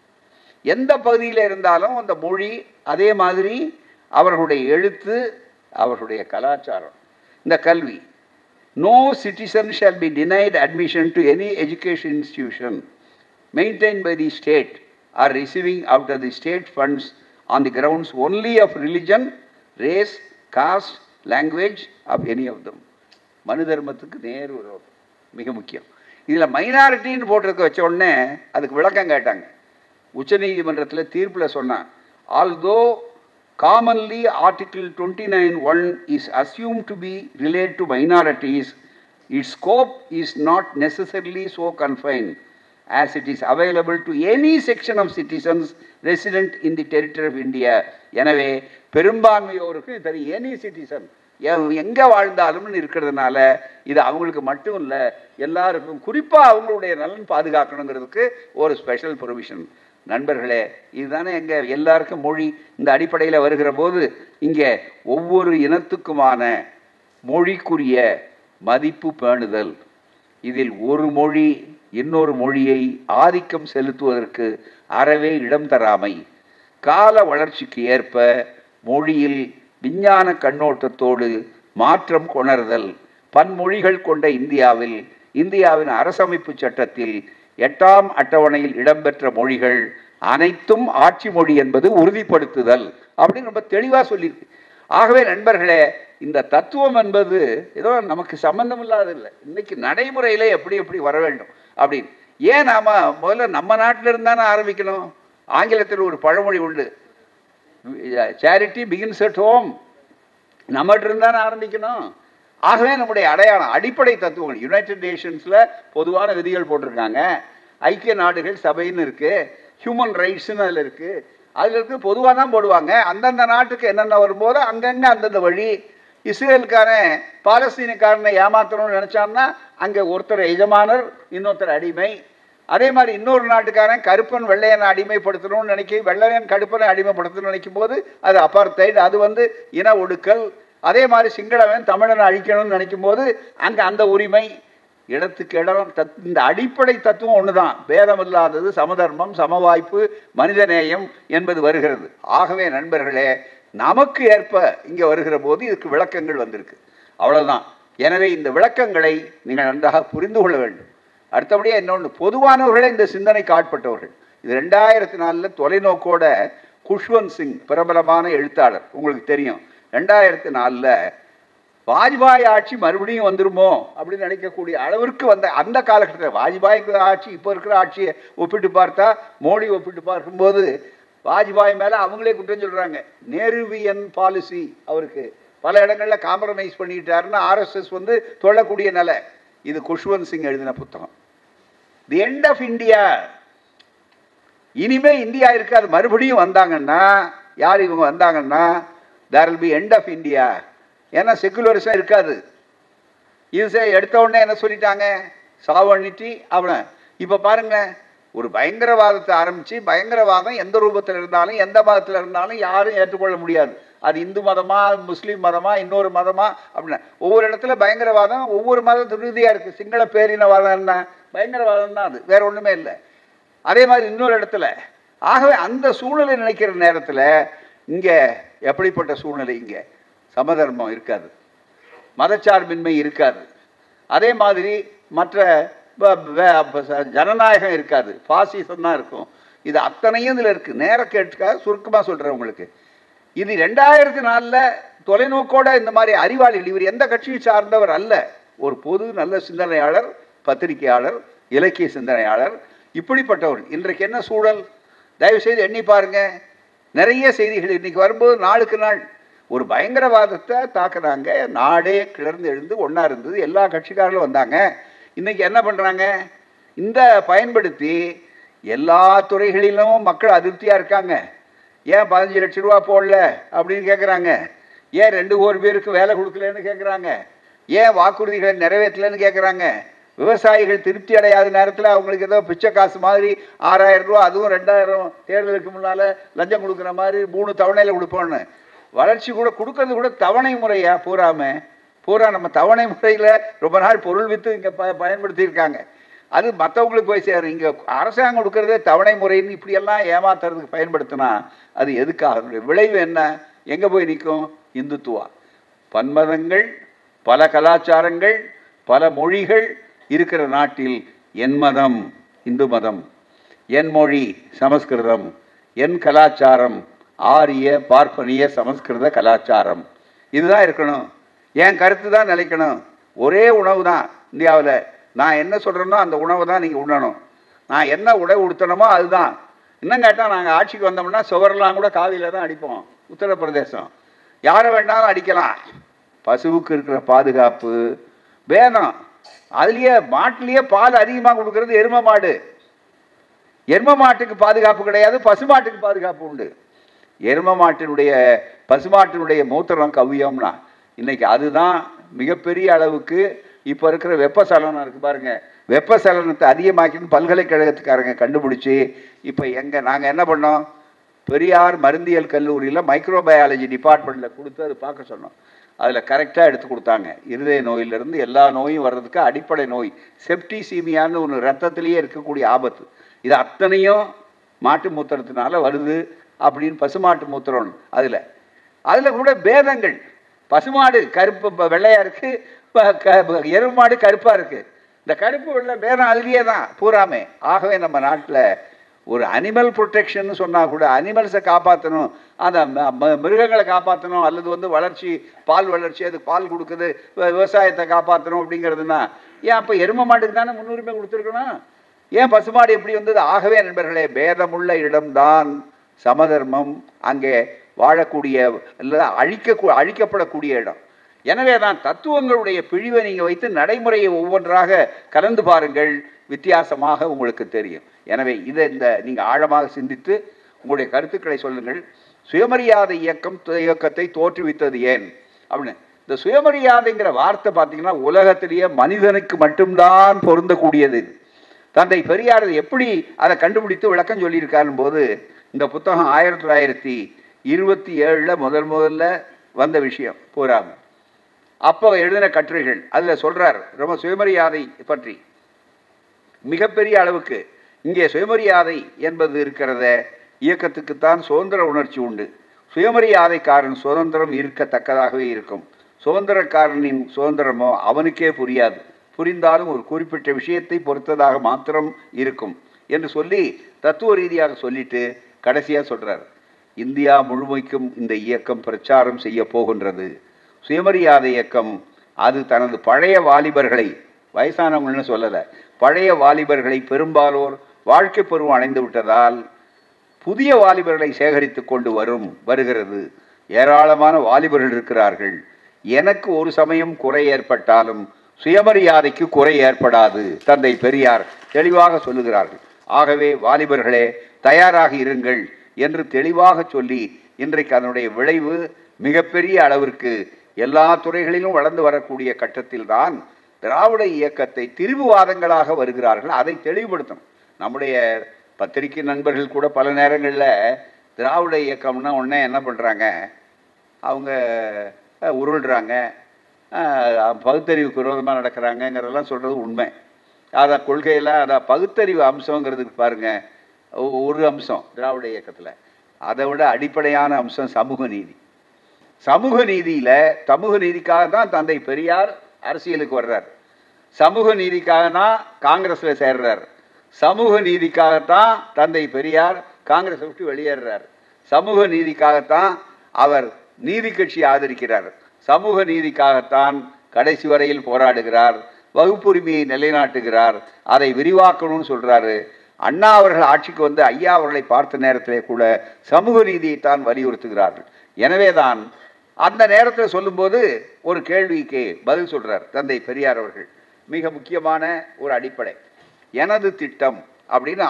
எந்த பகுதியில் இருந்தாலும் அந்த மொழி அதே மாதிரி அவர்களுடைய எழுத்து அவர்களுடைய கலாச்சாரம் இந்த கல்வி. No citizen shall be denied admission to any education institution maintained by the state or receiving out of the state funds on the grounds only of religion, race, caste, language of any of them. மனு தர்மத்துக்கு நேர் விரோதம் மிக முக்கியம். இதில் மைனாரிட்டின்னு போட்டிருக்க வச்ச உடனே அதுக்கு விளக்கம் கேட்டாங்க. உச்சநீதிமன்றத்தில் தீர்ப்பில் சொன்னான், although commonly Article 29(1) is assumed to be related to minorities, its scope is not necessarily so confined as it is available to any section of citizens resident in the territory of India. எனவே பெரும்பான்மையோருக்கு இது any citizen எங்கே வாழ்ந்தாலும் இருக்கிறதுனால இது அவங்களுக்கு மட்டும் இல்லை, எல்லாருக்கும் குறிப்பாக அவங்களுடைய நலன் பாதுகாக்கணுங்கிறதுக்கு ஒரு ஸ்பெஷல் ப்ரொவிஷன். நண்பர்களே, இதுதானே எங்கள் எல்லாருக்கும் மொழி இந்த அடிப்படையில் வருகிற போது இங்கே ஒவ்வொரு இனத்துக்குமான மொழிக்குரிய மதிப்பு பேணுதல், இதில் ஒரு மொழி இன்னொரு மொழியை ஆதிக்கம் செலுத்துவதற்கு அறவே இடம் தராமை, கால வளர்ச்சிக்கு ஏற்ப மொழியில் விஞ்ஞான கண்ணோட்டத்தோடு மாற்றம் கொணர்தல், பன்மொழிகள் கொண்ட இந்தியாவில் இந்தியாவின் அரசமைப்பு சட்டத்தில் 8ஆம் அட்டவணையில் இடம்பெற்ற மொழிகள் அனைத்தும் ஆட்சி மொழி என்பது உறுதிப்படுத்துதல் அப்படின்னு ரொம்ப தெளிவாக சொல்லியிருக்கு. ஆகவே நண்பர்களே, இந்த தத்துவம் என்பது ஏதோ நமக்கு சம்பந்தம் இல்லாததில்லை, இன்னைக்கு நடைமுறையில் எப்படி எப்படி வர வேண்டும் அப்படின்னு. ஏன் நாம் முதல்ல நம்ம நாட்டில் இருந்தானே ஆரம்பிக்கணும். ஆங்கிலத்தில் ஒரு பழமொழி உண்டு, சேரிட்டி பிகின்ஸ் அட் ஹோம். நம்மகிட்ட இருந்தானே ஆரம்பிக்கணும். ஆகவே நம்முடைய அடையாளம் அடிப்படை தத்துவங்கள் யுனைடெட் நேஷன்ஸில் பொதுவான விதிகள் போட்டிருக்காங்க, ஐக்கிய நாடுகள் சபைன்னு இருக்குது, ஹியூமன் ரைட்ஸ்ன்னு அதில் இருக்குது, அதில் இருக்கு பொதுவாக தான் போடுவாங்க. அந்தந்த நாட்டுக்கு என்னென்ன வரும்போது அங்கங்கே அந்தந்த வழி. இஸ்ரேலுக்காரன் பாலஸ்தீனுக்காரனை ஏமாற்றணும்னு நினச்சான்னா அங்கே ஒருத்தர் எஜமானர் இன்னொருத்தர் அடிமை. அதே மாதிரி இன்னொரு நாட்டுக்காரன் கருப்பன் வெள்ளையனை அடிமைப்படுத்தணும்னு வெள்ளையன் கருப்பனை அடிமைப்படுத்தணும்னு நினைக்கும் போது அது அபார்த்தைடு, அது இன ஒடுக்கல். அதே மாதிரி சிங்களவன் தமிழனை அழிக்கணும்னு நினைக்கும் போது அங்கே அந்த உரிமை. இடத்துக்கு இடம் இந்த அடிப்படை தத்துவம் ஒன்று தான், பேதம் இல்லாதது, சமதர்மம், சமவாய்ப்பு, மனிதநேயம் என்பது வருகிறது. ஆகவே நண்பர்களே, நமக்கு ஏற்ப இங்கே வருகிற போது இதுக்கு விளக்கங்கள் வந்திருக்கு, அவ்வளோதான். எனவே இந்த விளக்கங்களை நீங்கள் நன்றாக புரிந்து கொள்ள வேண்டும். அடுத்தபடியாக இன்னொன்று, பொதுவானவர்களே இந்த சிந்தனைக்கு ஆட்பட்டவர்கள். இது 2004 தொலைநோக்கோட குஷ்வந்த் சிங் பிரபலமான எழுத்தாளர், உங்களுக்கு தெரியும். 2004 வாஜ்பாய் ஆட்சி மறுபடியும் வந்துருமோ அப்படின்னு நினைக்கக்கூடிய அளவிற்கு வந்த அந்த காலகட்டத்தில் வாஜ்பாய் ஆட்சி இப்போ இருக்கிற ஆட்சியை ஒப்பிட்டு பார்த்தா, மோடி ஒப்பிட்டு பார்க்கும்போது வாஜ்பாய் மேலே அவங்களே குற்றம் சொல்கிறாங்க. நேருவியன் பாலிசி அவருக்கு பல இடங்களில் காம்ப்ரமைஸ் பண்ணிட்டாருன்னு ஆர்எஸ்எஸ் தொழக்கூடிய நிலை. இது குஷ்வந்த் சிங் எழுதின புத்தகம். The end of India. இனிமே இந்தியா இருக்காது. மறுபடியும் வந்தாங்கன்னா, யார் இவங்க வந்தாங்கன்னா, there will be end of India. ஏன்னா செக்குலரிசம் இருக்காது. இது எடுத்த உடனே என்ன சொல்லிட்டாங்க, சாவர்னிட்டி. அவனை இப்போ பாருங்க, ஒரு பயங்கரவாதத்தை ஆரம்பித்து, பயங்கரவாதம் எந்த ரூபத்தில் இருந்தாலும் எந்த மதத்தில் இருந்தாலும் யாரும் ஏற்றுக்கொள்ள முடியாது. அது இந்து மதமா, முஸ்லீம் மதமா, இன்னொரு மதமா அப்படின்னா ஒவ்வொரு இடத்துல பயங்கரவாதம் ஒவ்வொரு மதத்து ரீதியாக இருக்குது. சிங்கள பேரினவாதம் என்ன, பயங்கரவாதம் தான், அது வேற ஒன்றுமே இல்லை. அதே மாதிரி இன்னொரு இடத்துல. ஆகவே அந்த சூழ்நிலை நினைக்கிற நேரத்தில் இங்கே எப்படிப்பட்ட சூழ்நிலை, இங்கே சமதர்மம் இருக்காது, மதச்சார்பின்மை இருக்காது, அதே மாதிரி மற்ற ஜனநாயகம் இருக்காது, பாசிசம் தான் இருக்கும். இது அத்தனையும் இதில் இருக்குது. நேர கேட்டுக்காக சுருக்கமாக சொல்கிறேன் உங்களுக்கு. இது 2004 தொலைநோக்கோட இந்த மாதிரி அறிவாளிகள், இவர் எந்த கட்சியை சார்ந்தவர் அல்ல, ஒரு பொது நல்ல சிந்தனையாளர், பத்திரிகையாளர், இலக்கிய சிந்தனையாளர், இப்படிப்பட்டவர். இன்றைக்கு என்ன சூழல் தயவுசெய்து எண்ணி பாருங்க. நிறைய செய்திகள் இன்றைக்கி வரும்போது நாளுக்கு நாள் ஒரு பயங்கரவாதத்தை தாக்குனாங்க. நாடே கிளர்ந்து எழுந்து ஒன்றா இருந்தது. எல்லா கட்சிக்காரர்களும் வந்தாங்க. இன்றைக்கி என்ன பண்ணுறாங்க? இந்த பயன்படுத்தி எல்லா துறைகளிலும் மக்கள் அதிருப்தியாக இருக்காங்க. ஏன் 15 லட்சம் ரூபா போடல அப்படின்னு கேட்குறாங்க. ஏன் 2 கோடி பேருக்கு வேலை கொடுக்கலன்னு கேட்குறாங்க. ஏன் வாக்குறுதிகளை நிறைவேற்றலன்னு கேட்குறாங்க. விவசாயிகள் திருப்தி அடையாத நேரத்தில் அவங்களுக்கு ஏதோ பிச்சை காசு மாதிரி 6000 ரூபா, அதுவும் 2000 தேர்தலுக்கு முன்னால் லஞ்சம் கொடுக்குற மாதிரி 3 தவணையில் கொடுப்போன்னு. வளர்ச்சி கூட கொடுக்கறது கூட தவணை முறையா? பூரா நம்ம தவணை முறையில் ரொம்ப நாள் பொருள் விற்று இங்கே பயன்படுத்தியிருக்காங்க. அது மற்றவங்களுக்கு போய் சேரும். இங்கே அரசாங்கம் கொடுக்கறதே தவணை முறைன்னு இப்படியெல்லாம் ஏமாத்துறதுக்கு பயன்படுத்தினா அது எதுக்காக? விளைவு என்ன? எங்கே போய் நிற்கும்? இந்துத்துவா. பன்மதங்கள், பல கலாச்சாரங்கள், பல மொழிகள் இருக்கிற நாட்டில் என் மதம் இந்து மதம், என் மொழி சமஸ்கிருதம், என் கலாச்சாரம் ஆரிய பார்ப்பனிய சமஸ்கிருத கலாச்சாரம், இதுதான் இருக்கணும். என் கருத்து தான் நிலைக்கணும். ஒரே உணவு தான் இந்தியாவில். நான் என்ன சொல்கிறேனோ அந்த உணவை தான் நீங்கள் உண்ணணும். நான் என்ன உடை உடுத்தணுமோ அதுதான். இன்னும் கேட்டால் நாங்கள் ஆட்சிக்கு வந்தோம்னா சுவரெல்லாம் கூட காவியில் தான் அடிப்போம். உத்தரப்பிரதேசம் யாரை வேணாலும் அடிக்கலாம். பசுவுக்கு இருக்கிற பாதுகாப்பு வேதம். அதுலேயே மாட்டிலேயே பால் அதிகமாக கொடுக்கறது எரும மாடு. எரும மாட்டுக்கு பாதுகாப்பு கிடையாது, பசுமாட்டுக்கு பாதுகாப்பு உண்டு. எரும மாட்டினுடைய பசுமாட்டினுடைய மூத்திரம் கவ்வியம்னா இன்னைக்கு அதுதான் மிகப்பெரிய அளவுக்கு. இப்போ இருக்கிற வெப்பசலனம் இருக்குது பாருங்க, வெப்பசலனத்தை அதிகமாக்கின்னு பல்கலைக்கழகத்துக்காரங்க கண்டுபிடிச்சி இப்போ நாங்கள் என்ன பண்ணோம், பெரியார் மருந்தியல் கல்லூரியில் மைக்ரோபயாலஜி டிபார்ட்மெண்ட்டில் கொடுத்து அது பார்க்க சொன்னோம். அதில் கரெக்டாக எடுத்து கொடுத்தாங்க. இருதய நோயிலிருந்து எல்லா நோயும் வர்றதுக்கு அடிப்படை நோய் செப்டிசீமியான்னு ஒன்று ரத்தத்திலேயே இருக்கக்கூடிய ஆபத்து. இது அத்தனையும் மாட்டு மூத்திரத்தினால வருது அப்படின்னு பசுமாட்டு மூத்திரம். அதில் கூட பேதங்கள். பசுமாடு கருப்பு வெள்ளையாக இருக்குது, எருமாடு கருப்பாக இருக்குது. இந்த கருப்பு வெள்ளை பேதம் அதுலேயே தான் பூராமே. ஆகவே நம்ம நாட்டில் ஒரு அனிமல் ப்ரொடெக்ஷன் சொன்னால் கூட அனிமல்ஸை காப்பாற்றணும், அந்த மிருகங்களை காப்பாற்றணும், அல்லது வளர்ச்சி பால் வளர்ச்சி அதுக்கு பால் கொடுக்குது, விவசாயத்தை காப்பாற்றணும் அப்படிங்கிறதுனா ஏன் அப்போ எரும மாட்டுக்கு தானே முன்னுரிமை கொடுத்துருக்கணும்? ஏன் பசுமாடு எப்படி வந்தது? ஆகவே நண்பர்களே, பேதமுள்ள இடம்தான் சமதர்மம் அங்கே வாழக்கூடிய அழிக்கப்படக்கூடிய இடம். எனவே தான் தத்துவங்களுடைய பிழிவை நீங்கள் வைத்து நடைமுறையை ஒவ்வொன்றாக கலந்து பாருங்கள், வித்தியாசமாக உங்களுக்கு தெரியும். எனவே இதை நீங்கள் ஆழமாக சிந்தித்து உங்களுடைய கருத்துக்களை சொல்லுங்கள். சுயமரியாதை இயக்கத்தை தோற்றுவித்தது ஏன் அப்படின்னு. இந்த சுயமரியாதைங்கிற வார்த்தை பார்த்தீங்கன்னா உலகத்திலேயே மனிதனுக்கு மட்டும்தான் பொருந்தக்கூடியது. தந்தை பெரியார் எப்படி அதை கண்டுபிடித்து விளக்கம் சொல்லியிருக்காரும் போது, இந்த புத்தகம் 1927 முதல்ல வந்த விஷயம் பூராம. அப்போ எழுதின கட்டுரைகள் அதில் சொல்கிறார் ரொம்ப சுயமரியாதை பற்றி. மிகப்பெரிய அளவுக்கு இங்கே சுயமரியாதை என்பது இருக்கிறத இயக்கத்துக்குத்தான் சுதந்திர உணர்ச்சி உண்டு. சுயமரியாதைக்காரன் சுதந்திரம் இருக்கத்தக்கதாகவே இருக்கும். சுதந்திரக்காரனின் சுதந்திரமோ அவனுக்கே புரியாது, புரிந்தாலும் ஒரு குறிப்பிட்ட விஷயத்தை பொறுத்ததாக மாத்திரம் இருக்கும் என்று சொல்லி தத்துவ ரீதியாக சொல்லிட்டு கடைசியாக சொல்கிறார், இந்தியா முழுமைக்கும் இந்த இயக்கம் பிரச்சாரம் செய்ய போகின்றது. சுயமரியாதை இயக்கம் அது தனது பழைய வாலிபர்களை, வயசானவங்கள்னு சொல்லலை, பழைய வாலிபர்களை பெரும்பாலோர் வாழ்க்கை பருவம் அடைந்து விட்டதால் புதிய வாலிபர்களை சேகரித்து கொண்டு வருகிறது. ஏராளமான வாலிபர்கள் இருக்கிறார்கள். எனக்கு ஒரு சமயம் குறை ஏற்பட்டாலும் சுயமரியாதைக்கு குறை ஏற்படாது. தந்தை பெரியார் தெளிவாக சொல்லுகிறார்கள். ஆகவே வாலிபர்களே தயாராக இருங்கள் என்று தெளிவாக சொல்லி இன்றைக்கு அதனுடைய விளைவு மிகப்பெரிய அளவிற்கு எல்லா துறைகளிலும் வளர்ந்து வரக்கூடிய கட்டத்தில் தான் திராவிட இயக்கத்தை திரிவுவாதங்களாக வருகிறார்கள். அதை தெளிவுபடுத்தணும். நம்முடைய பத்திரிகை நண்பர்கள் கூட பல நேரங்களில் திராவிட இயக்கம்னா உடனே என்ன பண்ணுறாங்க, அவங்க உருள்றாங்க, பகுத்தறிவுக்கு விரோதமாக நடக்கிறாங்கங்கிறதெல்லாம் சொல்கிறது உண்மை. அதை கொள்கையில் அதை பகுத்தறிவு அம்சங்கிறதுக்கு பாருங்கள், ஒரு அம்சம் திராவிட இயக்கத்தில். அதை விட அடிப்படையான அம்சம் சமூக நீதி. சமூக நீதியில் சமூக நீதிக்காக தான் தந்தை பெரியார் அரசியலுக்கு வர்றார். சமூக நீதிக்காக தான் காங்கிரஸில் சேர்றார். சமூக நீதிக்காகத்தான் தந்தை பெரியார் காங்கிரஸை விட்டு வெளியேறார். சமூக நீதிக்காகத்தான் அவர் நீதி கட்சி ஆதரிக்கிறார். சமூக நீதிக்காகத்தான் கடைசி வரையில் போராடுகிறார். வகுப்புரிமையை நிலைநாட்டுகிறார். அதை விரிவாக்கணும்னு சொல்கிறாரு. அண்ணா அவர்கள் ஆட்சிக்கு வந்து ஐயா அவர்களை பார்த்த நேரத்திலே கூட சமூக நீதியைத்தான் வலியுறுத்துகிறார்கள். எனவே தான் அந்த நேரத்தில் சொல்லும்போது ஒரு கேள்விக்கு பதில் சொல்கிறார் தந்தை பெரியார் அவர்கள். மிக முக்கியமான ஒரு அடிப்படை. எனது திட்டம் அப்படின்னு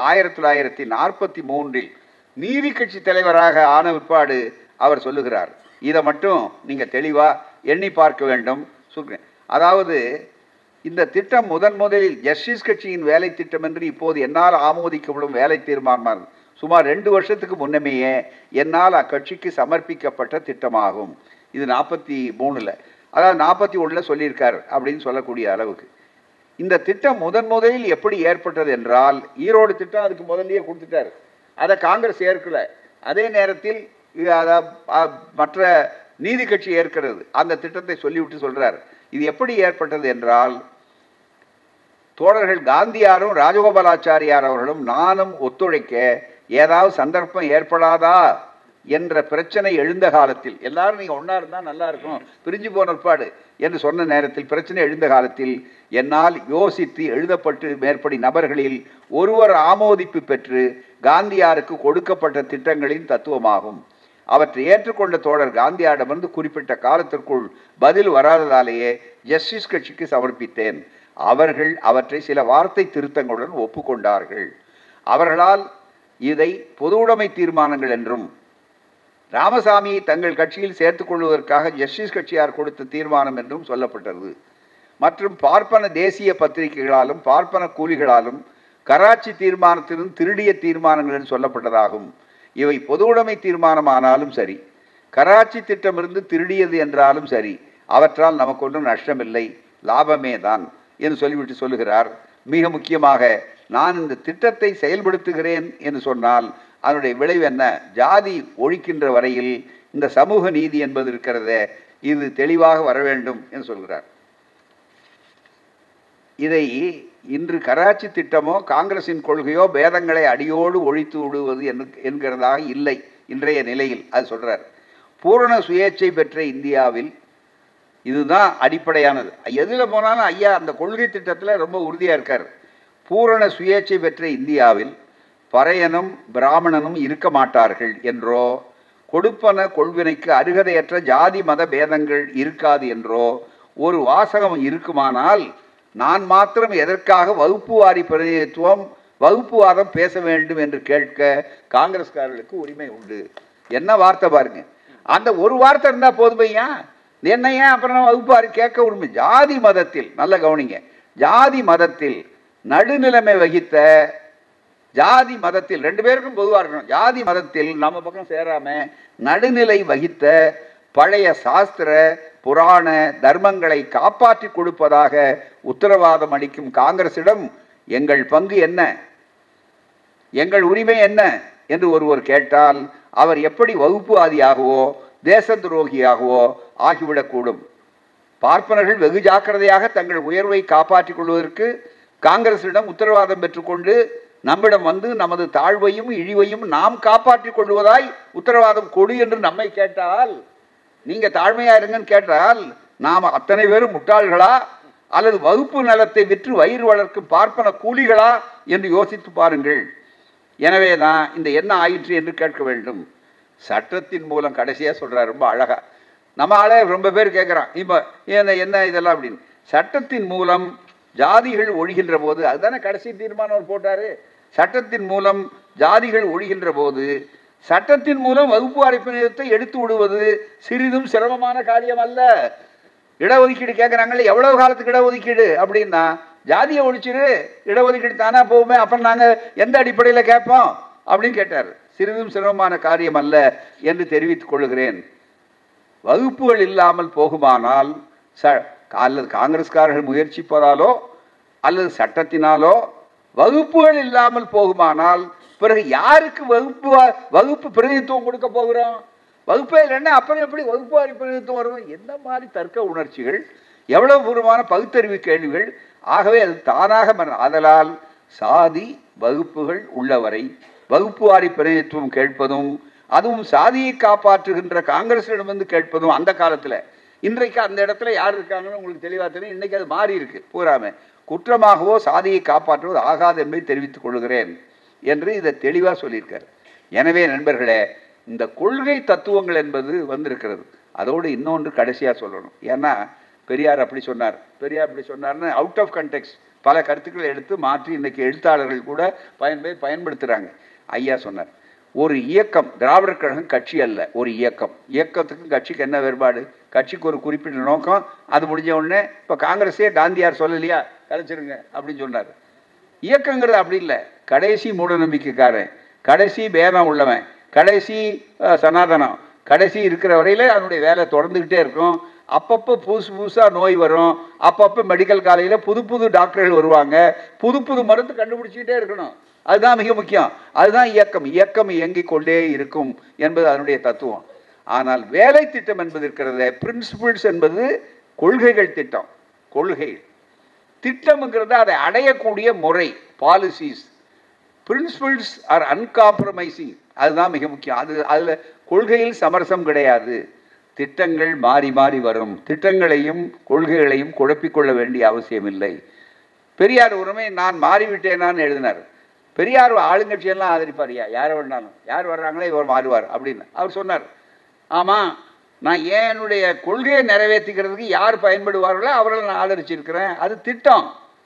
1943 நீதி கட்சி தலைவராக ஆன பிற்பாடு அவர் சொல்லுகிறார். இதை மட்டும் நீங்கள் தெளிவாக எண்ணி பார்க்க வேண்டும் சொல்கிறேன். அதாவது இந்த திட்டம் முதலில் ஜஸ்டிஸ் கட்சியின் வேலை திட்டம் என்று இப்போது என்னால் ஆமோதிக்கப்படும் வேலை தீர்மானம் சுமார் 2 வருஷத்துக்கு முன்னமேயே என்னால் அக்கட்சிக்கு சமர்ப்பிக்கப்பட்ட திட்டமாகும். இது 43, அதாவது 41 சொல்லியிருக்கார் அப்படின்னு சொல்லக்கூடிய அளவுக்கு. இந்த திட்டம் முதலில் எப்படி ஏற்பட்டது என்றால், ஈரோடு திட்டம் அதுக்கு முதல்லயே கொடுத்துட்டார். அதை காங்கிரஸ் ஏற்கல. அதே நேரத்தில் மற்ற நீதி கட்சி ஏற்கிறது. அந்த திட்டத்தை சொல்லிவிட்டு சொல்றார். இது எப்படி ஏற்பட்டது என்றால், தோழர்கள் காந்தியாரும் ராஜகோபாலாச்சாரியார் அவர்களும் நானும் ஒத்துழைக்க ஏதாவது சந்தர்ப்பம் ஏற்படாதா என்ற பிரச்சனை எழுந்த காலத்தில், எல்லாரும் நீங்க ஒன்னா இருந்தா நல்லா இருக்கும், பிரிஞ்சு போன ஏற்பாடு என்று சொன்ன நேரத்தில், பிரச்சனை எழுந்த காலத்தில் என்னால் யோசித்து எழுதப்பட்டு மேற்படி நபர்களில் ஒருவர் ஆமோதிப்பு பெற்று காந்தியாருக்கு கொடுக்கப்பட்ட திட்டங்களின் தத்துவமாகும். அவற்றை ஏற்றுக்கொண்ட தோழர் காந்தியாரிடமிருந்து குறிப்பிட்ட காலத்திற்குள் பதில் வராததாலேயே ஜஸ்டிஸ் கட்சிக்கு சமர்ப்பித்தேன். அவர்கள் அவற்றை சில வார்த்தை திருத்தங்களுடன் ஒப்புக்கொண்டார்கள். அவர்களால் இதை பொது உடைமை தீர்மானங்கள் என்றும், ராமசாமியை தங்கள் கட்சியில் சேர்த்துக் கொள்வதற்காக ஜஸ்டிஸ் கட்சியார் கொடுத்த தீர்மானம் என்றும் சொல்லப்பட்டது. மற்றும் பார்ப்பன தேசிய பத்திரிகைகளாலும் பார்ப்பன கூலிகளாலும் கராச்சி தீர்மானத்திலும் திருடிய தீர்மானங்கள் என்று சொல்லப்பட்டதாகும். இவை பொது உடைமை தீர்மானமானாலும் சரி, கராச்சி திட்டமிருந்து திருடியது என்றாலும் சரி, அவற்றால் நமக்கு ஒன்றும் நஷ்டமில்லை, லாபமே தான் என்று சொல்லிவிட்டு சொல்லுகிறார். மிக முக்கியமாக, நான் இந்த திட்டத்தை செயல்படுத்துகிறேன் என்று சொன்னால் அதனுடைய விளைவு என்ன? ஜாதி ஒழிக்கின்ற வரையில் இந்த சமூக நீதி என்பது இருக்கிறதே, இது தெளிவாக வர வேண்டும் என்று சொல்கிறார். இதை இன்று கராச்சி திட்டமோ காங்கிரசின் கொள்கையோ பேதங்களை அடியோடு ஒழித்து விடுவது என்கிறதாக இல்லை இன்றைய நிலையில். அது சொல்றார். பூரண சுயேட்சை பெற்ற இந்தியாவில் இதுதான் அடிப்படையானது. எதில் போனாலும் ஐயா அந்த கொள்கை திட்டத்தில் ரொம்ப உறுதியாக இருக்கார். பூரண சுயேட்சை பெற்ற இந்தியாவில் பறையனும் பிராமணனும் இருக்க மாட்டார்கள் என்றோ, கொடுப்பன கொள்வினைக்கு அருகதையற்ற ஜாதி மத பேதங்கள் இருக்காது என்றோ ஒரு வாசகம் இருக்குமானால், நான் மாத்திரம் எதற்காக வகுப்பு வாரி பிரதிநிதித்துவம், வகுப்புவாதம் பேச வேண்டும் என்று கேட்க காங்கிரஸ்காரர்களுக்கு உரிமை உண்டு. என்ன வார்த்தை பாருங்க. அந்த ஒரு வார்த்தை இருந்தால் போதுமையா? என்னையா அப்புறம் வகுப்பு வாரி கேட்க உரிமை? ஜாதி மதத்தில், நல்ல கவனிங்க, ஜாதி மதத்தில் நடுநிலைமை வகித்த, ஜாதி மதத்தில் 2 பேருக்கும் பொதுவாக இருக்கணும், ஜாதி மதத்தில் நம்ம பக்கம் சேராம நடுநிலை வகித்த பழைய சாஸ்திர புராண தர்மங்களை காப்பாற்றி கொடுப்பதாக உத்தரவாதம் அளிக்கும் காங்கிரசிடம் எங்கள் பங்கு என்ன, எங்கள் உரிமை என்ன என்று ஒருவர் கேட்டால், அவர் எப்படி வகுப்புவாதியாகவோ தேச துரோகியாகவோ ஆகிவிடக்கூடும். பார்ப்பனர்கள் வெகு ஜாக்கிரதையாக தங்கள் உயர்வை காப்பாற்றிக் கொள்வதற்கு காங்கிரசிடம் உத்தரவாதம் பெற்றுக்கொண்டு நம்மிடம் வந்து நமது தாழ்வையும் இழிவையும் நாம் காப்பாற்றிக் கொள்வதாய் உத்தரவாதம் கொடு என்று நம்மை கேட்டால், நீங்க தாழ்மையா இருங்கன்னு கேட்டால், நாம் அத்தனை பேரும் முட்டாள்களா அல்லது வகுப்பு நலத்தை விற்று வயிறு வளர்க்கும் பார்ப்பன கூலிகளா என்று யோசித்து பாருங்கள். எனவே தான் இந்த என்ன ஆயிற்று என்று கேட்க வேண்டும். சட்டத்தின் மூலம் கடைசியாக சொல்றார், ரொம்ப அழகா. நம்ம ஆளே ரொம்ப பேர் கேட்குறான், இப்போ என்ன இதெல்லாம் அப்படின்னு. சட்டத்தின் மூலம் ஜாதிகள் ஒழிகின்ற போது, அதுதானே கடைசி தீர்மானம் போட்டாரு. சட்டத்தின் மூலம் ஜாதிகள் ஒழிகின்ற போது சட்டத்தின் மூலம் வகுப்பு வாரி பிரதிநிதித்துவத்தை எடுத்து விடுவது சிறிதும் சிரமமான காரியம் அல்ல. இடஒதுக்கீடு கேட்குறாங்களே, எவ்வளவு காலத்துக்கு இடஒதுக்கீடு அப்படின்னா, ஜாதியை ஒழிச்சிரு, இடஒதுக்கீடு தானா போகுமே, அப்புறம் நாங்கள் எந்த அடிப்படையில் கேட்போம் அப்படின்னு கேட்டார். சிறிதும் சிரமமான காரியம் அல்ல என்று தெரிவித்துக் கொள்கிறேன். வகுப்புகள் இல்லாமல் போகுமானால், அல்லது காங்கிரஸ்காரர்கள் முயற்சிப்பதாலோ அல்லது சட்டத்தினாலோ வகுப்புகள் இல்லாமல் போகுமானால், பிறகு யாருக்கு வகுப்பு பிரதிநிதித்துவம் கொடுக்க போகிறோம்? வகுப்பே இல்லைன்னா அப்புறம் எப்படி வகுப்பு வாரி பிரதிநிதித்துவம் வரும்? எந்த மாதிரி தர்க்க உணர்ச்சிகள், எவ்வளவு பூர்வமான பகுத்தறிவு கேள்விகள். ஆகவே அது தானாக ஆதலால் சாதி வகுப்புகள் உள்ளவரை வகுப்பு வாரி பிரதிநிதித்துவம் கேட்பதும், அதுவும் சாதியை காப்பாற்றுகின்ற காங்கிரசிடமிருந்து கேட்பதும் அந்த காலத்தில். இன்றைக்கு அந்த இடத்துல யார் இருக்காங்கன்னு உங்களுக்கு தெளிவாக தெரியும். இன்றைக்கு அது மாறி இருக்கு. பூராமே குற்றமாகவோ சாதியை காப்பாற்றுவது ஆகாது என்பதை தெரிவித்துக் கொள்கிறேன் என்று இதை தெளிவாக சொல்லியிருக்கார். எனவே நண்பர்களே, இந்த கொள்கை தத்துவங்கள் என்பது வந்திருக்கிறது. அதோடு இன்னொன்று கடைசியாக சொல்லணும். ஏன்னா பெரியார் அப்படி சொன்னார், பெரியார் அப்படி சொன்னார்னு அவுட் ஆஃப் கண்டெக்ஸ்ட் பல கருத்துக்களை எடுத்து மாற்றி இன்றைக்கி எழுத்தாளர்கள் கூட பயன்படுத்துகிறாங்க. ஐயா சொன்னார், ஒரு இயக்கம், திராவிடர் கழகம் கட்சி அல்ல, ஒரு இயக்கம். இயக்கத்துக்கும் கட்சிக்கு என்ன வேறுபாடு? கட்சிக்கு ஒரு குறிப்பிட்ட நோக்கம், அது முடிஞ்ச உடனே இப்போ காங்கிரஸே காந்தியார் சொல்லலையா கலைச்சிருங்க அப்படின்னு சொன்னார். இயக்கங்கிறது அப்படி இல்லை. கடைசி மூட நம்பிக்கைக்காரன், கடைசி பேதம் உள்ளவன், கடைசி சனாதனம், கடைசி இருக்கிற வரையில் அதனுடைய வேலை தொடர்ந்துக்கிட்டே இருக்கும். அப்பப்போ புதுசாக நோய் வரும், அப்பப்போ மெடிக்கல் காலேஜில் புது டாக்டர்கள் வருவாங்க, புது மருந்து கண்டுபிடிச்சிக்கிட்டே இருக்கணும். அதுதான் மிக முக்கியம். அதுதான் இயக்கம். இயக்கம் இயங்கிக் கொண்டே இருக்கும் என்பது அதனுடைய தத்துவம். ஆனால் வேலை திட்டம் என்பது இருக்கிறது, பிரின்சிபிள்ஸ் என்பது கொள்கைகள். கொள்கை திட்டம்ங்கிறது அதை அடையக்கூடிய முறை, பாலிசிஸ். பிரின்சிபிள்ஸ் ஆர் அன்காம்ப்ரமைசிங், அதுதான் மிக முக்கியம். அதில் கொள்கையில் சமரசம் கிடையாது. திட்டங்கள் மாறி மாறி வரும். திட்டங்களையும் கொள்கைகளையும் குழப்பிக்கொள்ள வேண்டிய அவசியம் இல்லை. பெரியார் உரிமை நான் மாறிவிட்டேனான்னு எழுதினார். பெரியார் ஆளுங்கட்சியெல்லாம் ஆதரிப்பாரியா, யாரை வேணாலும், யார் வர்றாங்களோ இவர் மாறுவார் அப்படின்னு அவர் சொன்னார். ஆமாம், நான் என்னுடைய கொள்கையை நிறைவேற்றிக்கிறதுக்கு யார் பயன்படுவார்களோ அவர்களை நான் ஆதரிச்சிருக்கிறேன். அது திட்டம்.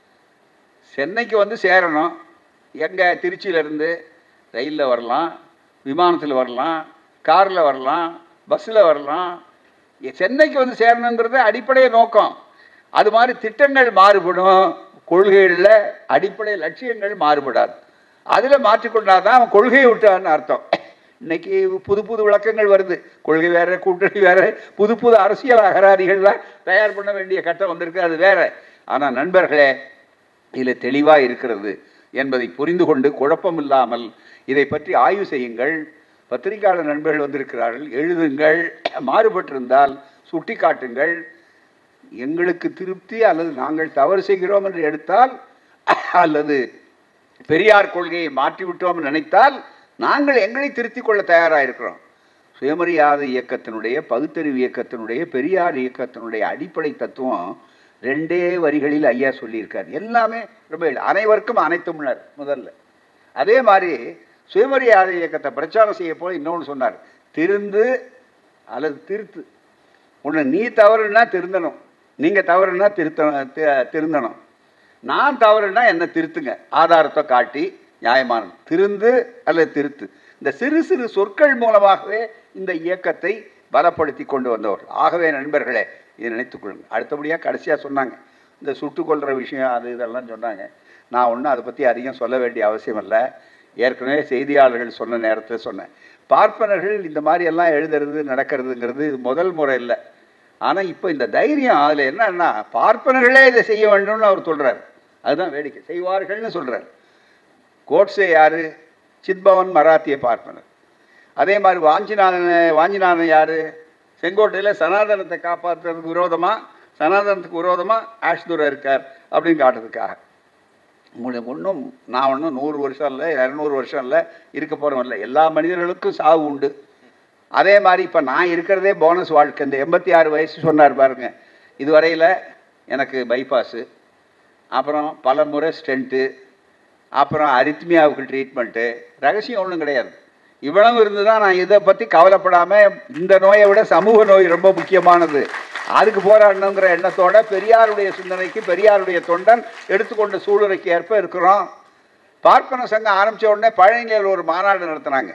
சென்னைக்கு வந்து சேரணும், எங்கே திருச்சியிலேருந்து ரயிலில் வரலாம், விமானத்தில் வரலாம், காரில் வரலாம், பஸ்ஸில் வரலாம். சென்னைக்கு வந்து சேரணுங்கிறது அடிப்படை நோக்கம். அது மாதிரி திட்டங்கள் மாறுபடும், கொள்கைகளில் அடிப்படை லட்சியங்கள் மாறுபடாது. அதில் மாற்றிக்கொண்டாதான் அவன் கொள்கையை விட்டான்னு அர்த்தம். இன்னைக்கு புது விளக்கங்கள் வருது. கொள்கை வேற, கூட்டணி வேற, புது அரசியல் அகராதிகள்லாம் தயார் பண்ண வேண்டிய கட்டம் வந்திருக்கு, அது வேற. ஆனால் நண்பர்களே, இதில் தெளிவாக இருக்கிறது என்பதை புரிந்து கொண்டு குழப்பம் இல்லாமல் இதை பற்றி ஆய்வு செய்யுங்கள். பத்திரிகையாளர் நண்பர்கள் வந்திருக்கிறார்கள், எழுதுங்கள். மாறுபட்டிருந்தால் சுட்டி காட்டுங்கள். எங்களுக்கு திருப்தி அல்லது நாங்கள் தவறு செய்கிறோம் என்று எடுத்தால், அல்லது பெரியார் கொள்கையை மாற்றிவிட்டோம் நினைத்தால் நாங்கள் எங்களை திருத்திக் கொள்ள தயாராக இருக்கிறோம். சுயமரியாதை இயக்கத்தினுடைய, பகுத்தறிவு இயக்கத்தினுடைய, பெரியார் இயக்கத்தினுடைய அடிப்படை தத்துவம் ரெண்டே வரிகளில் ஐயா சொல்லியிருக்கார். எல்லாமே ரொம்ப அனைவருக்கும் அனைத்தும்னார் முதல்ல. அதே மாதிரி சுயமரியாதை இயக்கத்தை பிரச்சாரம் செய்ய போல இன்னொன்று சொன்னார், திருந்து அல்லது திருத்து. ஒன்று நீ தவறுனா திருந்தணும், நீங்கள் தவறுனா திருந்தணும். நான் தவறுனா என்ன திருத்துங்க, ஆதாரத்தை காட்டி நியாயமான திருந்து அல்லது திருத்து. இந்த சிறு சிறு சொற்கள் மூலமாகவே இந்த இயக்கத்தை பலப்படுத்தி கொண்டு வந்தவர். ஆகவே நண்பர்களே, இதை நினைத்துக் கொள்ளுங்கள். அடுத்தபடியாக கடைசியாக சொன்னாங்க இந்த சுட்டுக்கொள்கிற விஷயம், அது இதெல்லாம் சொன்னாங்க. நான் ஒன்றும் அதை பற்றி அதிகம் சொல்ல வேண்டிய அவசியம் இல்லை. ஏற்கனவே செய்தியாளர்கள் சொன்ன நேரத்தில் சொன்னேன். பார்ப்பனர்கள் இந்த மாதிரியெல்லாம் எழுதுறது நடக்கிறதுங்கிறது இது முதல் முறை இல்லை. ஆனால் இப்போ இந்த தைரியம் அதில் என்னன்னா, பார்ப்பனர்களே இதை செய்ய வேண்டும்னு அவர் சொல்கிறார். அதுதான் வேடிக்கை, செய்வார்கள்னு சொல்கிறார். கோட்ஸே யார்? சித்பவன் மராத்திய பார்ப்பனர். அதே மாதிரி வாஞ்சிநாதன் யார்? செங்கோட்டையில் சனாதனத்தை காப்பாற்றுறதுக்கு விரோதமாக, சனாதனத்துக்கு விரோதமாக ஆஷ்துரை இருக்கார் அப்படின்னு காட்டுறதுக்காக. ஒன்றும் நான் ஒன்றும் 100 வருஷம் இல்லை, 200 வருஷம் இல்லை, இருக்க போகிறோம் இல்லை. எல்லா மனிதர்களுக்கும் சாவு உண்டு. அதே மாதிரி இப்போ நான் இருக்கிறதே போனஸ் வாழ்க்கை. இந்த 86 வயசு சொன்னார் பாருங்க, இதுவரையில் எனக்கு பைபாஸு, அப்புறம் பல முறை ஸ்டென்ட்டு, அப்புறம் அரித்மியாவுக்கு ட்ரீட்மெண்ட்டு. ரகசியம் ஒன்றும் கிடையாது. இவ்வளவு இருந்து தான் நான் இதை பற்றி கவலைப்படாமல், இந்த நோயை விட சமூக நோய் ரொம்ப முக்கியமானது, அதுக்கு போராடணுங்கிற எண்ணத்தோட பெரியாருடைய சிந்தனைக்கு, பெரியாருடைய தொண்டன் எடுத்துக்கொண்ட சூழ்நிலைக்கு ஏற்ப இருக்கிறோம். பார்ப்பன சங்கம் ஆரம்பித்த உடனே பழனியில் ஒரு மாநாடு நடத்தினாங்க.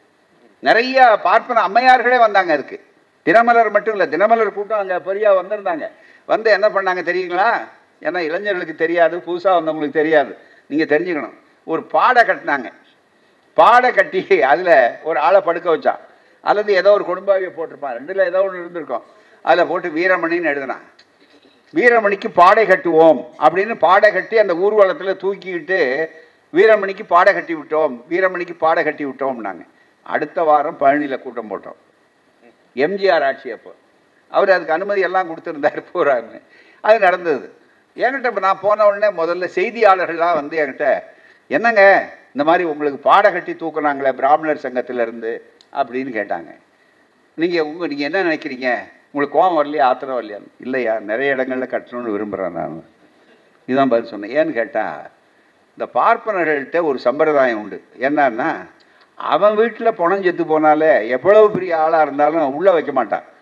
நிறைய பார்ப்பன அம்மையார்களே வந்தாங்க. அதுக்கு தினமலர் மட்டும் இல்லை, தினமலர் கூட்டம் அங்கே பெரியார் வந்திருந்தாங்க. வந்து என்ன பண்ணாங்க தெரியுங்களா? ஏன்னா இளைஞர்களுக்கு தெரியாது, புதுசாக வந்தவங்களுக்கு தெரியாது, நீங்கள் தெரிஞ்சுக்கணும். ஒரு பாடை கட்டினாங்க. பாடை கட்டி அதில் ஒரு ஆளை படுக்க வச்சான், அல்லது ஏதோ ஒரு குடும்பாவியை போட்டிருப்பான், ரெண்டில் ஏதோ ஒன்று இருந்திருக்கும். அதில் போட்டு வீரமணின்னு எழுதினான். வீரமணிக்கு பாடை கட்டுவோம் அப்படின்னு பாடை கட்டி அந்த ஊர்வலத்தில் தூக்கிக்கிட்டு வீரமணிக்கு பாடை கட்டி விட்டோம், வீரமணிக்கு பாடை கட்டி விட்டோம்னாங்க. அடுத்த வாரம் பழனியில் கூட்டம் போட்டோம். எம்ஜிஆர் ஆட்சி அப்போ அவர் அதுக்கு அனுமதி எல்லாம் கொடுத்துருந்தார் போகிறாருன்னு. அது நடந்தது. என்கிட்ட இப்போ நான் போன உடனே முதல்ல செய்தியாளர்கள்லாம் வந்து என்கிட்ட, என்னங்க இந்த மாதிரி உங்களுக்கு பாடை கட்டி தூக்குனாங்களே பிராமணர் சங்கத்திலேருந்து அப்படின்னு கேட்டாங்க. நீங்கள் என்ன நினைக்கிறீங்க? உங்களுக்கு கோபம் வரலையா, ஆத்திரம் வரலையா? இல்லையா, நிறைய இடங்களில் கட்டணும்னு விரும்புகிறேன் நான். இதுதான் பதில் சொன்னேன். ஏன்னு கேட்டால், இந்த பார்ப்பனர்கள்ட்ட ஒரு சம்பிரதாயம் உண்டு. என்னன்னா, அவன் வீட்டில் பணம் செத்து போனாலே எவ்வளவு பெரிய ஆளாக இருந்தாலும் உள்ளே வைக்க மாட்டான்.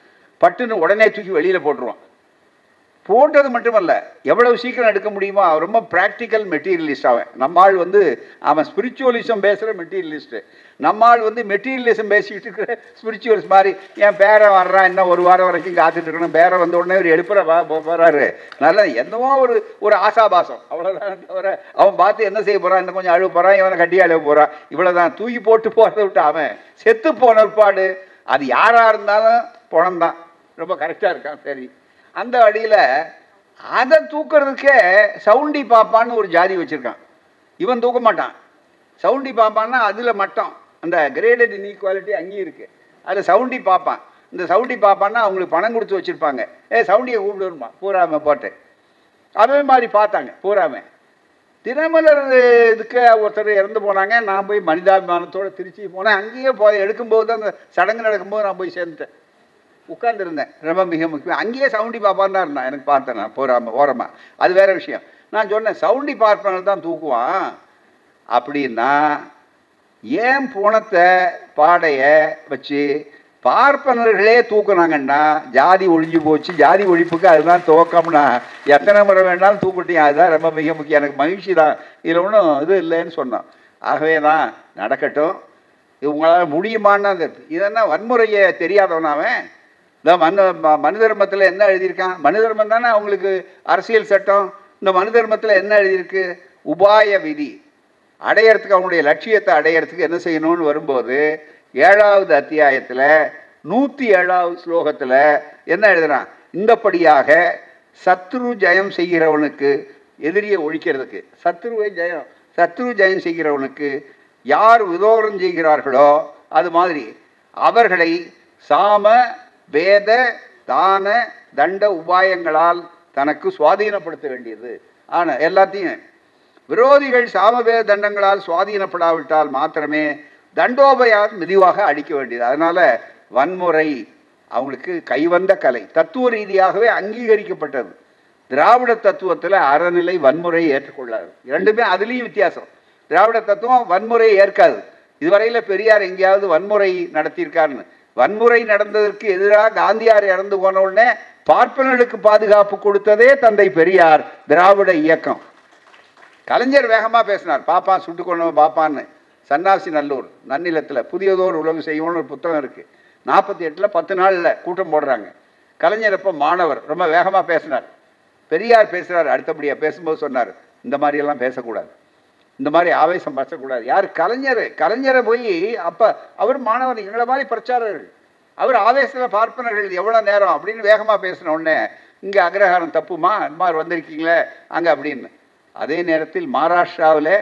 பட்டுன்னு உடனே தூக்கி வெளியில் போட்டுருவான். போட்டது மட்டுமல்ல, எவ்வளவு சீக்கிரம் எடுக்க முடியுமோ. அவன் ரொம்ப ப்ராக்டிக்கல் மெட்டீரியலிஸ்ட். நம்மால் அவன் ஸ்பிரிச்சுவலிசம் பேசுகிற மெட்டீரியலிஸ்ட்டு. நம்மால் மெட்டீரியலிசம் பேசிக்கிட்டு இருக்கிற ஸ்பிரிச்சுவல்ஸ் மாதிரி. என் பேரன் வர்றான், இன்னும் ஒரு வாரம் வரைக்கும் காத்துட்டு இருக்கணும். பேரன் வந்த உடனே ஒரு எடுப்புற போகிறாரு. நல்லா என்னவோ ஒரு ஆசாபாசம், அவ்வளோதான் தவிர அவன் பார்த்து என்ன செய்ய போகிறான், இன்னும் கொஞ்சம் அழுவ போகிறான், இவனை கட்டி அழுவ போகிறான், இவ்வளோதான். தூக்கி போட்டு போகிறத விட்டு அவன் செத்து போன பாடு. அது யாராக இருந்தாலும் பணம்தான். ரொம்ப கரெக்டாக இருக்கான். சரி, அந்த அடியில் அதை தூக்கிறதுக்கே சவுண்டி பாப்பான்னு ஒரு ஜாதி வச்சுருக்கான். இவன் தூக்க மாட்டான். சவுண்டி பாப்பான்னா அதில் மட்டம், அந்த கிரேடட் இன்இக்வாலிட்டி அங்கேயும் இருக்குது. அதில் சவுண்டி பாப்பான். இந்த சவுண்டி பாப்பான்னா அவங்களுக்கு பணம் கொடுத்து வச்சுருப்பாங்க. சவுண்டியை கூப்பிட்டு வருமா பூராமை போட்டு. அதே மாதிரி பார்த்தாங்க பூராமை. தினமலர் இதுக்கு ஒருத்தர் இறந்து போனாங்க. நான் போய் மனிதாபிமானத்தோடு திருச்சி போனேன். அங்கேயே எடுக்கும்போது தான் அந்த சடங்கு நடக்கும்போது நான் போய் சேர்ந்துட்டேன். உட்கார்ந்துருந்தேன். ரொம்ப மிக முக்கியம். அங்கேயே சவுண்டி பாப்பான்னு தான் இருந்தான். எனக்கு பார்த்தேன் நான் ஓரமாக. அது வேற விஷயம். நான் சொன்னேன், சவுண்டி பார்ப்பனர் தான் தூக்குவான் அப்படின்னா ஏன் பூணத்தை பாடையை வச்சு பார்ப்பனர்களே தூக்குனாங்கன்னா ஜாதி ஒழிஞ்சு போச்சு. ஜாதி ஒழிப்புக்கு அதுதான் துவக்கம்னா எத்தனை முறை வேணாலும் தூக்கிட்டேன். அதுதான் ரொம்ப மிக முக்கியம். எனக்கு மகிழ்ச்சி தான். இதில் ஒன்றும் இது இல்லைன்னு சொன்னோம். ஆகவே தான் நடக்கட்டும். இது உங்களால் முடியுமான்னு. இதெல்லாம் வன்முறையை தெரியாதவனாவன். இந்த மனு தர்மத்தில் என்ன எழுதியிருக்கான்? மனு தர்மம் தானே அவங்களுக்கு அரசியல் சட்டம். இந்த மனு தர்மத்தில் என்ன எழுதியிருக்கு? உபாய விதி. அடையறதுக்கு அவங்களுடைய லட்சியத்தை அடையறதுக்கு என்ன செய்யணும்னு வரும்போது 7வது அத்தியாயத்தில் 107வது ஸ்லோகத்தில் என்ன எழுதுறான்? இந்தபடியாக சத்ரு ஜெயம் செய்கிறவனுக்கு, எதிரியை ஒழிக்கிறதுக்கு, சத்ரு ஜெயம் செய்கிறவனுக்கு யார் விதோரம் செய்கிறார்களோ அது மாதிரி அவர்களை சாம வேத தான தண்ட உபாயங்களால் தனக்கு சுவாதீனப்படுத்த வேண்டியது. ஆனால் எல்லாத்தையும் விரோதிகள் சாமவேத தண்டங்களால் சுவாதீனப்படாவிட்டால் மாத்திரமே தண்டோபயால் மெதுவாக அழிக்க வேண்டியது. அதனால வன்முறை அவங்களுக்கு கைவந்த கலை. தத்துவ ரீதியாகவே அங்கீகரிக்கப்பட்டது. திராவிட தத்துவத்தில் அறநிலை வன்முறை ஏற்றுக்கொள்ளாது. இரண்டுமே அதுலேயும் வித்தியாசம். திராவிட தத்துவம் வன்முறையை ஏற்காது. இதுவரையில் பெரியார் எங்கேயாவது வன்முறை நடத்தியிருக்காருன்னு? வன்முறை நடந்ததற்கு எதிராக காந்தியார் இறந்து போன உடனே பார்ப்பனர்களுக்கு பாதுகாப்பு கொடுத்ததே தந்தை பெரியார், திராவிட இயக்கம். கலைஞர் வேகமாக பேசினார். பாப்பான் சுட்டு கொண்டவன் பாப்பான்னு. சன்னாசி நல்லூர் நன்னிலத்தில் புதியதோர் உலகு செய்வோன்னு ஒரு புத்தகம் இருக்குது. 48ல் 10 நாளில் கூட்டம் போடுறாங்க. கலைஞர் அப்போ மாணவர், ரொம்ப வேகமாக பேசினார். பெரியார் பேசுகிறார். அடுத்தபடியாக பேசும்போது சொன்னார், இந்த மாதிரியெல்லாம் பேசக்கூடாது, இந்த மாதிரி ஆவேசம் பசக்கூடாது. யார்? கலைஞரை போய் அப்போ அவர் மாணவர், எங்களை மாதிரி பிரச்சாரர்கள். அவர் ஆவேசத்தில் பார்ப்பனர்கள் எவ்வளோ நேரம் அப்படின்னு வேகமாக பேசின உடனே இங்கே அக்ரஹாரம் தப்புமா, இந்த மாதிரி வந்திருக்கீங்களே அங்கே அப்படின்னு. அதே நேரத்தில் மகாராஷ்டிராவில்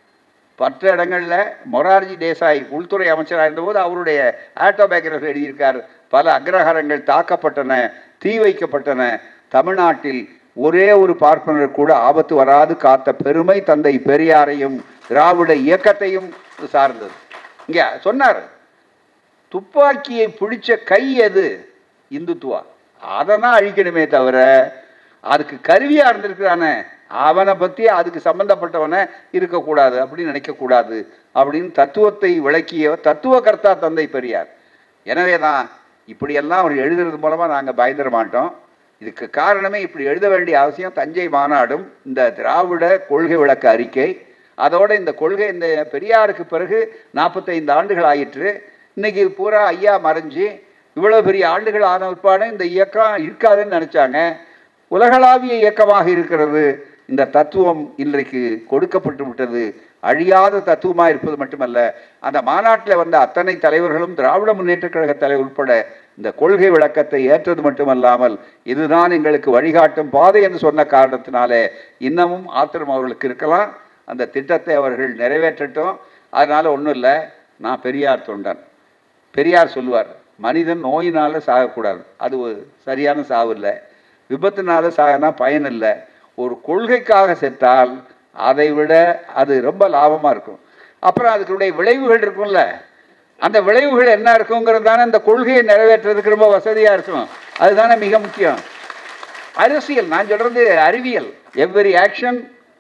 10 இடங்களில் மொரார்ஜி தேசாய் உள்துறை அமைச்சராக இருந்தபோது அவருடைய ஆட்டோபயோகிராஃபி எழுதியிருக்கார். பல அக்ரஹாரங்கள் தாக்கப்பட்டன, தீ வைக்கப்பட்டன. தமிழ்நாட்டில் ஒரே ஒரு பார்ப்பனர் கூட ஆபத்து வராது காத்த பெருமை தந்தை பெரியாரையும் திராவிட இயக்கத்தையும் சார்ந்தது. இங்கே சொன்னார், துப்பாக்கியை பிடிச்ச கை எது? இந்துத்துவா. அதை தான் அழிக்கணுமே தவிர அதுக்கு கருவியாக இருந்திருக்கிறானே அவனை பற்றி அதுக்கு சம்பந்தப்பட்டவனை இருக்கக்கூடாது அப்படின்னு நினைக்கக்கூடாது அப்படின்னு தத்துவத்தை விளக்கிய தத்துவ கர்த்தா தந்தை பெரியார். எனவே தான் இப்படியெல்லாம் அவர் எழுதுறது மூலமாக நாங்கள் பயந்துட மாட்டோம். இதுக்கு காரணமே இப்படி எழுத வேண்டிய அவசியம். தஞ்சை மாநாடும் இந்த திராவிட கொள்கை விளக்க அறிக்கை, அதோட இந்த கொள்கை இந்த பெரியாருக்கு பிறகு 45 ஆண்டுகள் ஆயிற்று. இன்னைக்கு பூரா ஐயா மறைஞ்சு இவ்வளோ பெரிய ஆண்டுகள் ஆன உட்பாடு இந்த இயக்கம் இருக்காதுன்னு நினச்சாங்க. உலகளாவிய இயக்கமாக இருக்கிறது. இந்த தத்துவம் இன்றைக்கு கொடுக்கப்பட்டு விட்டது. அழியாத தத்துவமாக இருப்பது மட்டுமல்ல, அந்த மாநாட்டில் வந்த அத்தனை தலைவர்களும் திராவிட முன்னேற்ற கழக தலைவர் உட்பட இந்த கொள்கை விளக்கத்தை ஏற்றது மட்டுமல்லாமல் இதுதான் எங்களுக்கு வழிகாட்டும் பாதை என்று சொன்ன காரணத்தினாலே இன்னமும் ஆத்திரம் அவர்களுக்கு இருக்கலாம். அந்த திட்டத்தை அவர்கள் நிறைவேற்றட்டும். அதனால் ஒன்றும் இல்லை, நான் பெரியார் தொண்டன். பெரியார் சொல்லுவார், மனிதன் நோயினால் சாகக்கூடாது, அது சரியான சாவு இல்லை. விபத்துனால சாகனா பயன் இல்லை. ஒரு கொள்கைக்காக செத்தால் அதை விட அது ரொம்ப லாபமாக இருக்கும். அப்புறம் அதுக்குடைய விளைவுகள் இருக்கும்ல, அந்த விளைவுகள் என்ன இருக்குங்கிறது தானே இந்த கொள்கையை நிறைவேற்றுறதுக்கு ரொம்ப வசதியாக இருக்கும். அதுதானே மிக முக்கியம். அரசியல் நான் சொல்கிறது அறிவியல். எவ்வரி ஆக்ஷன்,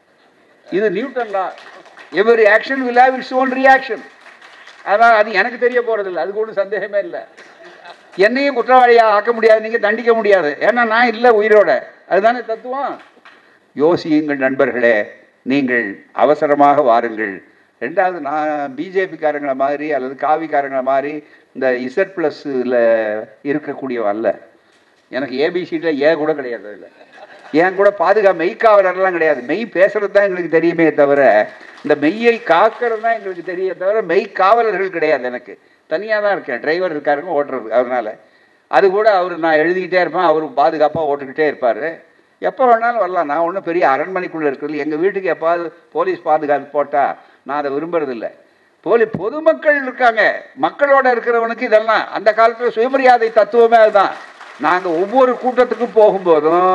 இது நியூட்டன் தான், every action will have its own reaction. அதனால் அது எனக்கு தெரிய போகிறதில்லை, அதுக்கு ஒன்றும் சந்தேகமே இல்லை. என்னையும் குற்றவாளியாக ஆக்க முடியாது, நீங்கள் தண்டிக்க முடியாது, ஏன்னா நான் இல்லை உயிரோட. அதுதானே தத்துவம். யோசியுங்கள் நண்பர்களே, நீங்கள் அவசரமாக வாருங்கள். ரெண்டாவது, நான் பிஜேபிக்காரங்களை மாதிரி அல்லது காவிக்காரங்களை மாதிரி இந்த Z+ல இருக்கக்கூடியவன் அல்ல. எனக்கு ஏபிசியில் ஏ கூட கிடையாது. இல்லை ஏன் கூட மெய்க்காவலர்லாம் கிடையாது. மெய் பேசுறது தான் எங்களுக்கு தெரியுமே தவிர, இந்த மெய்யை காக்கிறது தான் எங்களுக்கு தெரியே தவிர மெய் காவலர்கள் கிடையாது. எனக்கு தனியாக தான் இருக்கேன். டிரைவர் இருக்காருங்க ஓட்டுறது. அதனால் அது கூட நான் எழுதிக்கிட்டே இருப்பேன், அவர் பாதுகாப்பாக ஓட்டுக்கிட்டே இருப்பார். எப்போ வேணாலும் வரலாம். நான் ஒன்றும் பெரிய அரண்மனைக்குள்ளே இருக்கிறது. எங்கள் வீட்டுக்கு எப்பாவது போலீஸ் பாதுகாப்பு போட்டால் நான் அதை விரும்புறதில்லை. பொதுமக்கள் இருக்காங்க, மக்களோட இருக்கிறவனுக்கு இதெல்லாம் அந்த காலத்தில் சுயமரியாதை தத்துவமே அதுதான். நாங்கள் ஒவ்வொரு கூட்டத்துக்கும் போகும்போதும்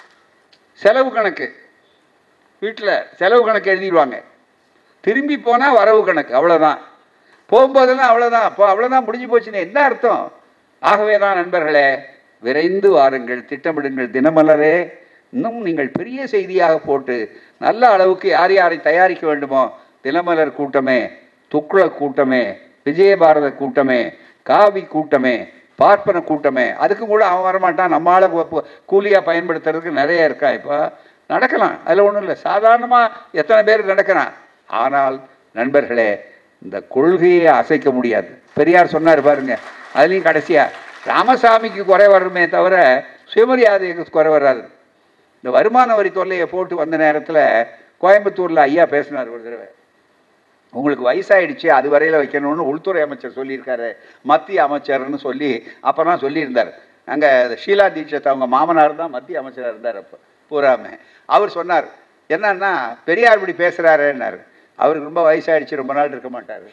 செலவு கணக்கு, வீட்டில் செலவு கணக்கு எழுதிடுவாங்க. திரும்பி போனால் வரவு கணக்கு, அவ்வளோதான். போகும்போதெல்லாம் அவ்வளோதான். இப்போ அவ்வளோதான், முடிஞ்சு போச்சுன்னு என்ன அர்த்தம்? ஆகவே தான் நண்பர்களே, விரைந்து வாருங்கள், திட்டமிடுங்கள். தினமலரே இன்னும் நீங்கள் பெரிய செய்தியாக போட்டு நல்ல அளவுக்கு யார் யாரை தயாரிக்க வேண்டுமோ, தினமலர் கூட்டமே, துக்ளக் கூட்டமே, விஜயபாரத கூட்டமே, காவி கூட்டமே, பார்ப்பன கூட்டமே, அதுக்கு கூட அவன் வரமாட்டான். நம்மளால கூலியாக பயன்படுத்துறதுக்கு நிறைய இருக்கா. இப்போ நடக்கலாம், அதில் ஒன்றும் இல்லை. சாதாரணமாக எத்தனை பேர் நடக்கிறான். ஆனால் நண்பர்களே, இந்த கொள்கையை அசைக்க முடியாது. பெரியார் சொன்னார் பாருங்க, அதுலேயும் கடைசியாக ராமசாமிக்கு குறை வருமே தவிர சுயமரியாதைக்கு குறை வராது. இந்த வருமான வரி தொல்லையை போட்டு வந்த நேரத்தில் கோயம்புத்தூரில் ஐயா பேசினார் ஒரு தடவை. உங்களுக்கு வயசாயிடுச்சு, அது வரையில் வைக்கணும்னு உள்துறை அமைச்சர் சொல்லியிருக்காரு, மத்திய அமைச்சர்னு சொல்லி அப்போ தான் சொல்லியிருந்தார். அங்கே ஷீலா தீட்சித் அவங்க மாமனார் தான் மத்திய அமைச்சராக இருந்தார் அப்போ பூராமே. அவர் சொன்னார், என்னன்னா பெரியார் இப்படி பேசுகிறாருன்னாரு. அவருக்கு ரொம்ப வயசாகிடுச்சு, ரொம்ப நாள் இருக்க மாட்டார்.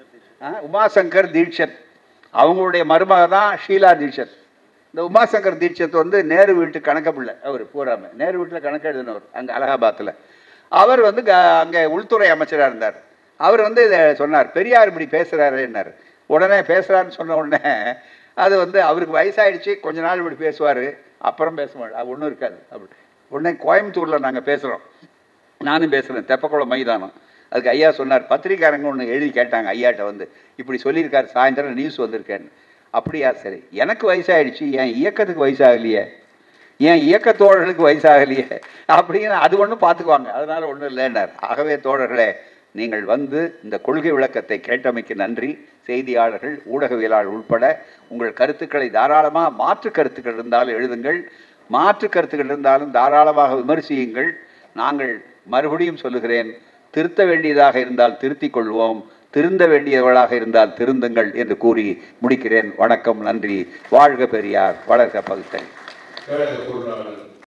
உமாசங்கர் தீட்சித் அவங்களுடைய மருமக தான் ஷீலா தீட்சித். இந்த உமாசங்கர் தீட்சித் நேரு வீட்டு கணக்கு பிள்ளை. அவர் பூராமே நேரு வீட்டில் கணக்கு எழுதினவர் அங்கே அலகாபாத்தில். அவர் அங்கே உள்துறை அமைச்சராக இருந்தார். அவர் இதை சொன்னார், பெரியார் இப்படி பேசுகிறாருன்னார். உடனே பேசுகிறாருன்னு சொன்ன உடனே அது அவருக்கு வயசாகிடுச்சு, கொஞ்ச நாள் இப்படி பேசுவார், அப்புறம் பேச மாட்டேன், ஒன்றும் இருக்காது அப்படி. உடனே கோயம்புத்தூரில் நாங்கள் பேசுகிறோம், நானும் பேசுகிறேன், தெப்பக்குளம் மைதானம். அதுக்கு ஐயா சொன்னார், பத்திரிக்காரங்க ஒன்று எழுதி கேட்டாங்க ஐயாட்ட, இப்படி சொல்லியிருக்காரு, சாயந்தரம் நியூஸ் வந்திருக்கேன்னு. அப்படியா, சரி, எனக்கு வயசாகிடுச்சு, என் இயக்கத்துக்கு வயசாகலையே, என் இயக்க தோழர்களுக்கு வயசாகலையே அப்படின்னு அது ஒன்றும் பார்த்துக்குவாங்க, அதனால் ஒன்றும் இல்லைன்னார். ஆகவே தோழர்களே, நீங்கள் இந்த கொள்கை விளக்கத்தை கேட்டமைக்கு நன்றி. செய்தியாளர்கள், ஊடகவியலாளர் உட்பட உங்கள் கருத்துக்களை தாராளமாக, மாற்று கருத்துக்கள் இருந்தாலும் எழுதுங்கள், மாற்று கருத்துக்கள் இருந்தாலும் தாராளமாக விமர்சியுங்கள். நாங்கள் மறுபடியும் சொல்லுகிறேன், திருத்த வேண்டியதாக இருந்தால் திருத்திக் கொள்வோம், திருந்த வேண்டியவர்களாக இருந்தால் திருந்துங்கள் என்று கூறி முடிக்கிறேன். வணக்கம், நன்றி. வாழ்க பெரியார், வளர்க பகுத்தறிவு.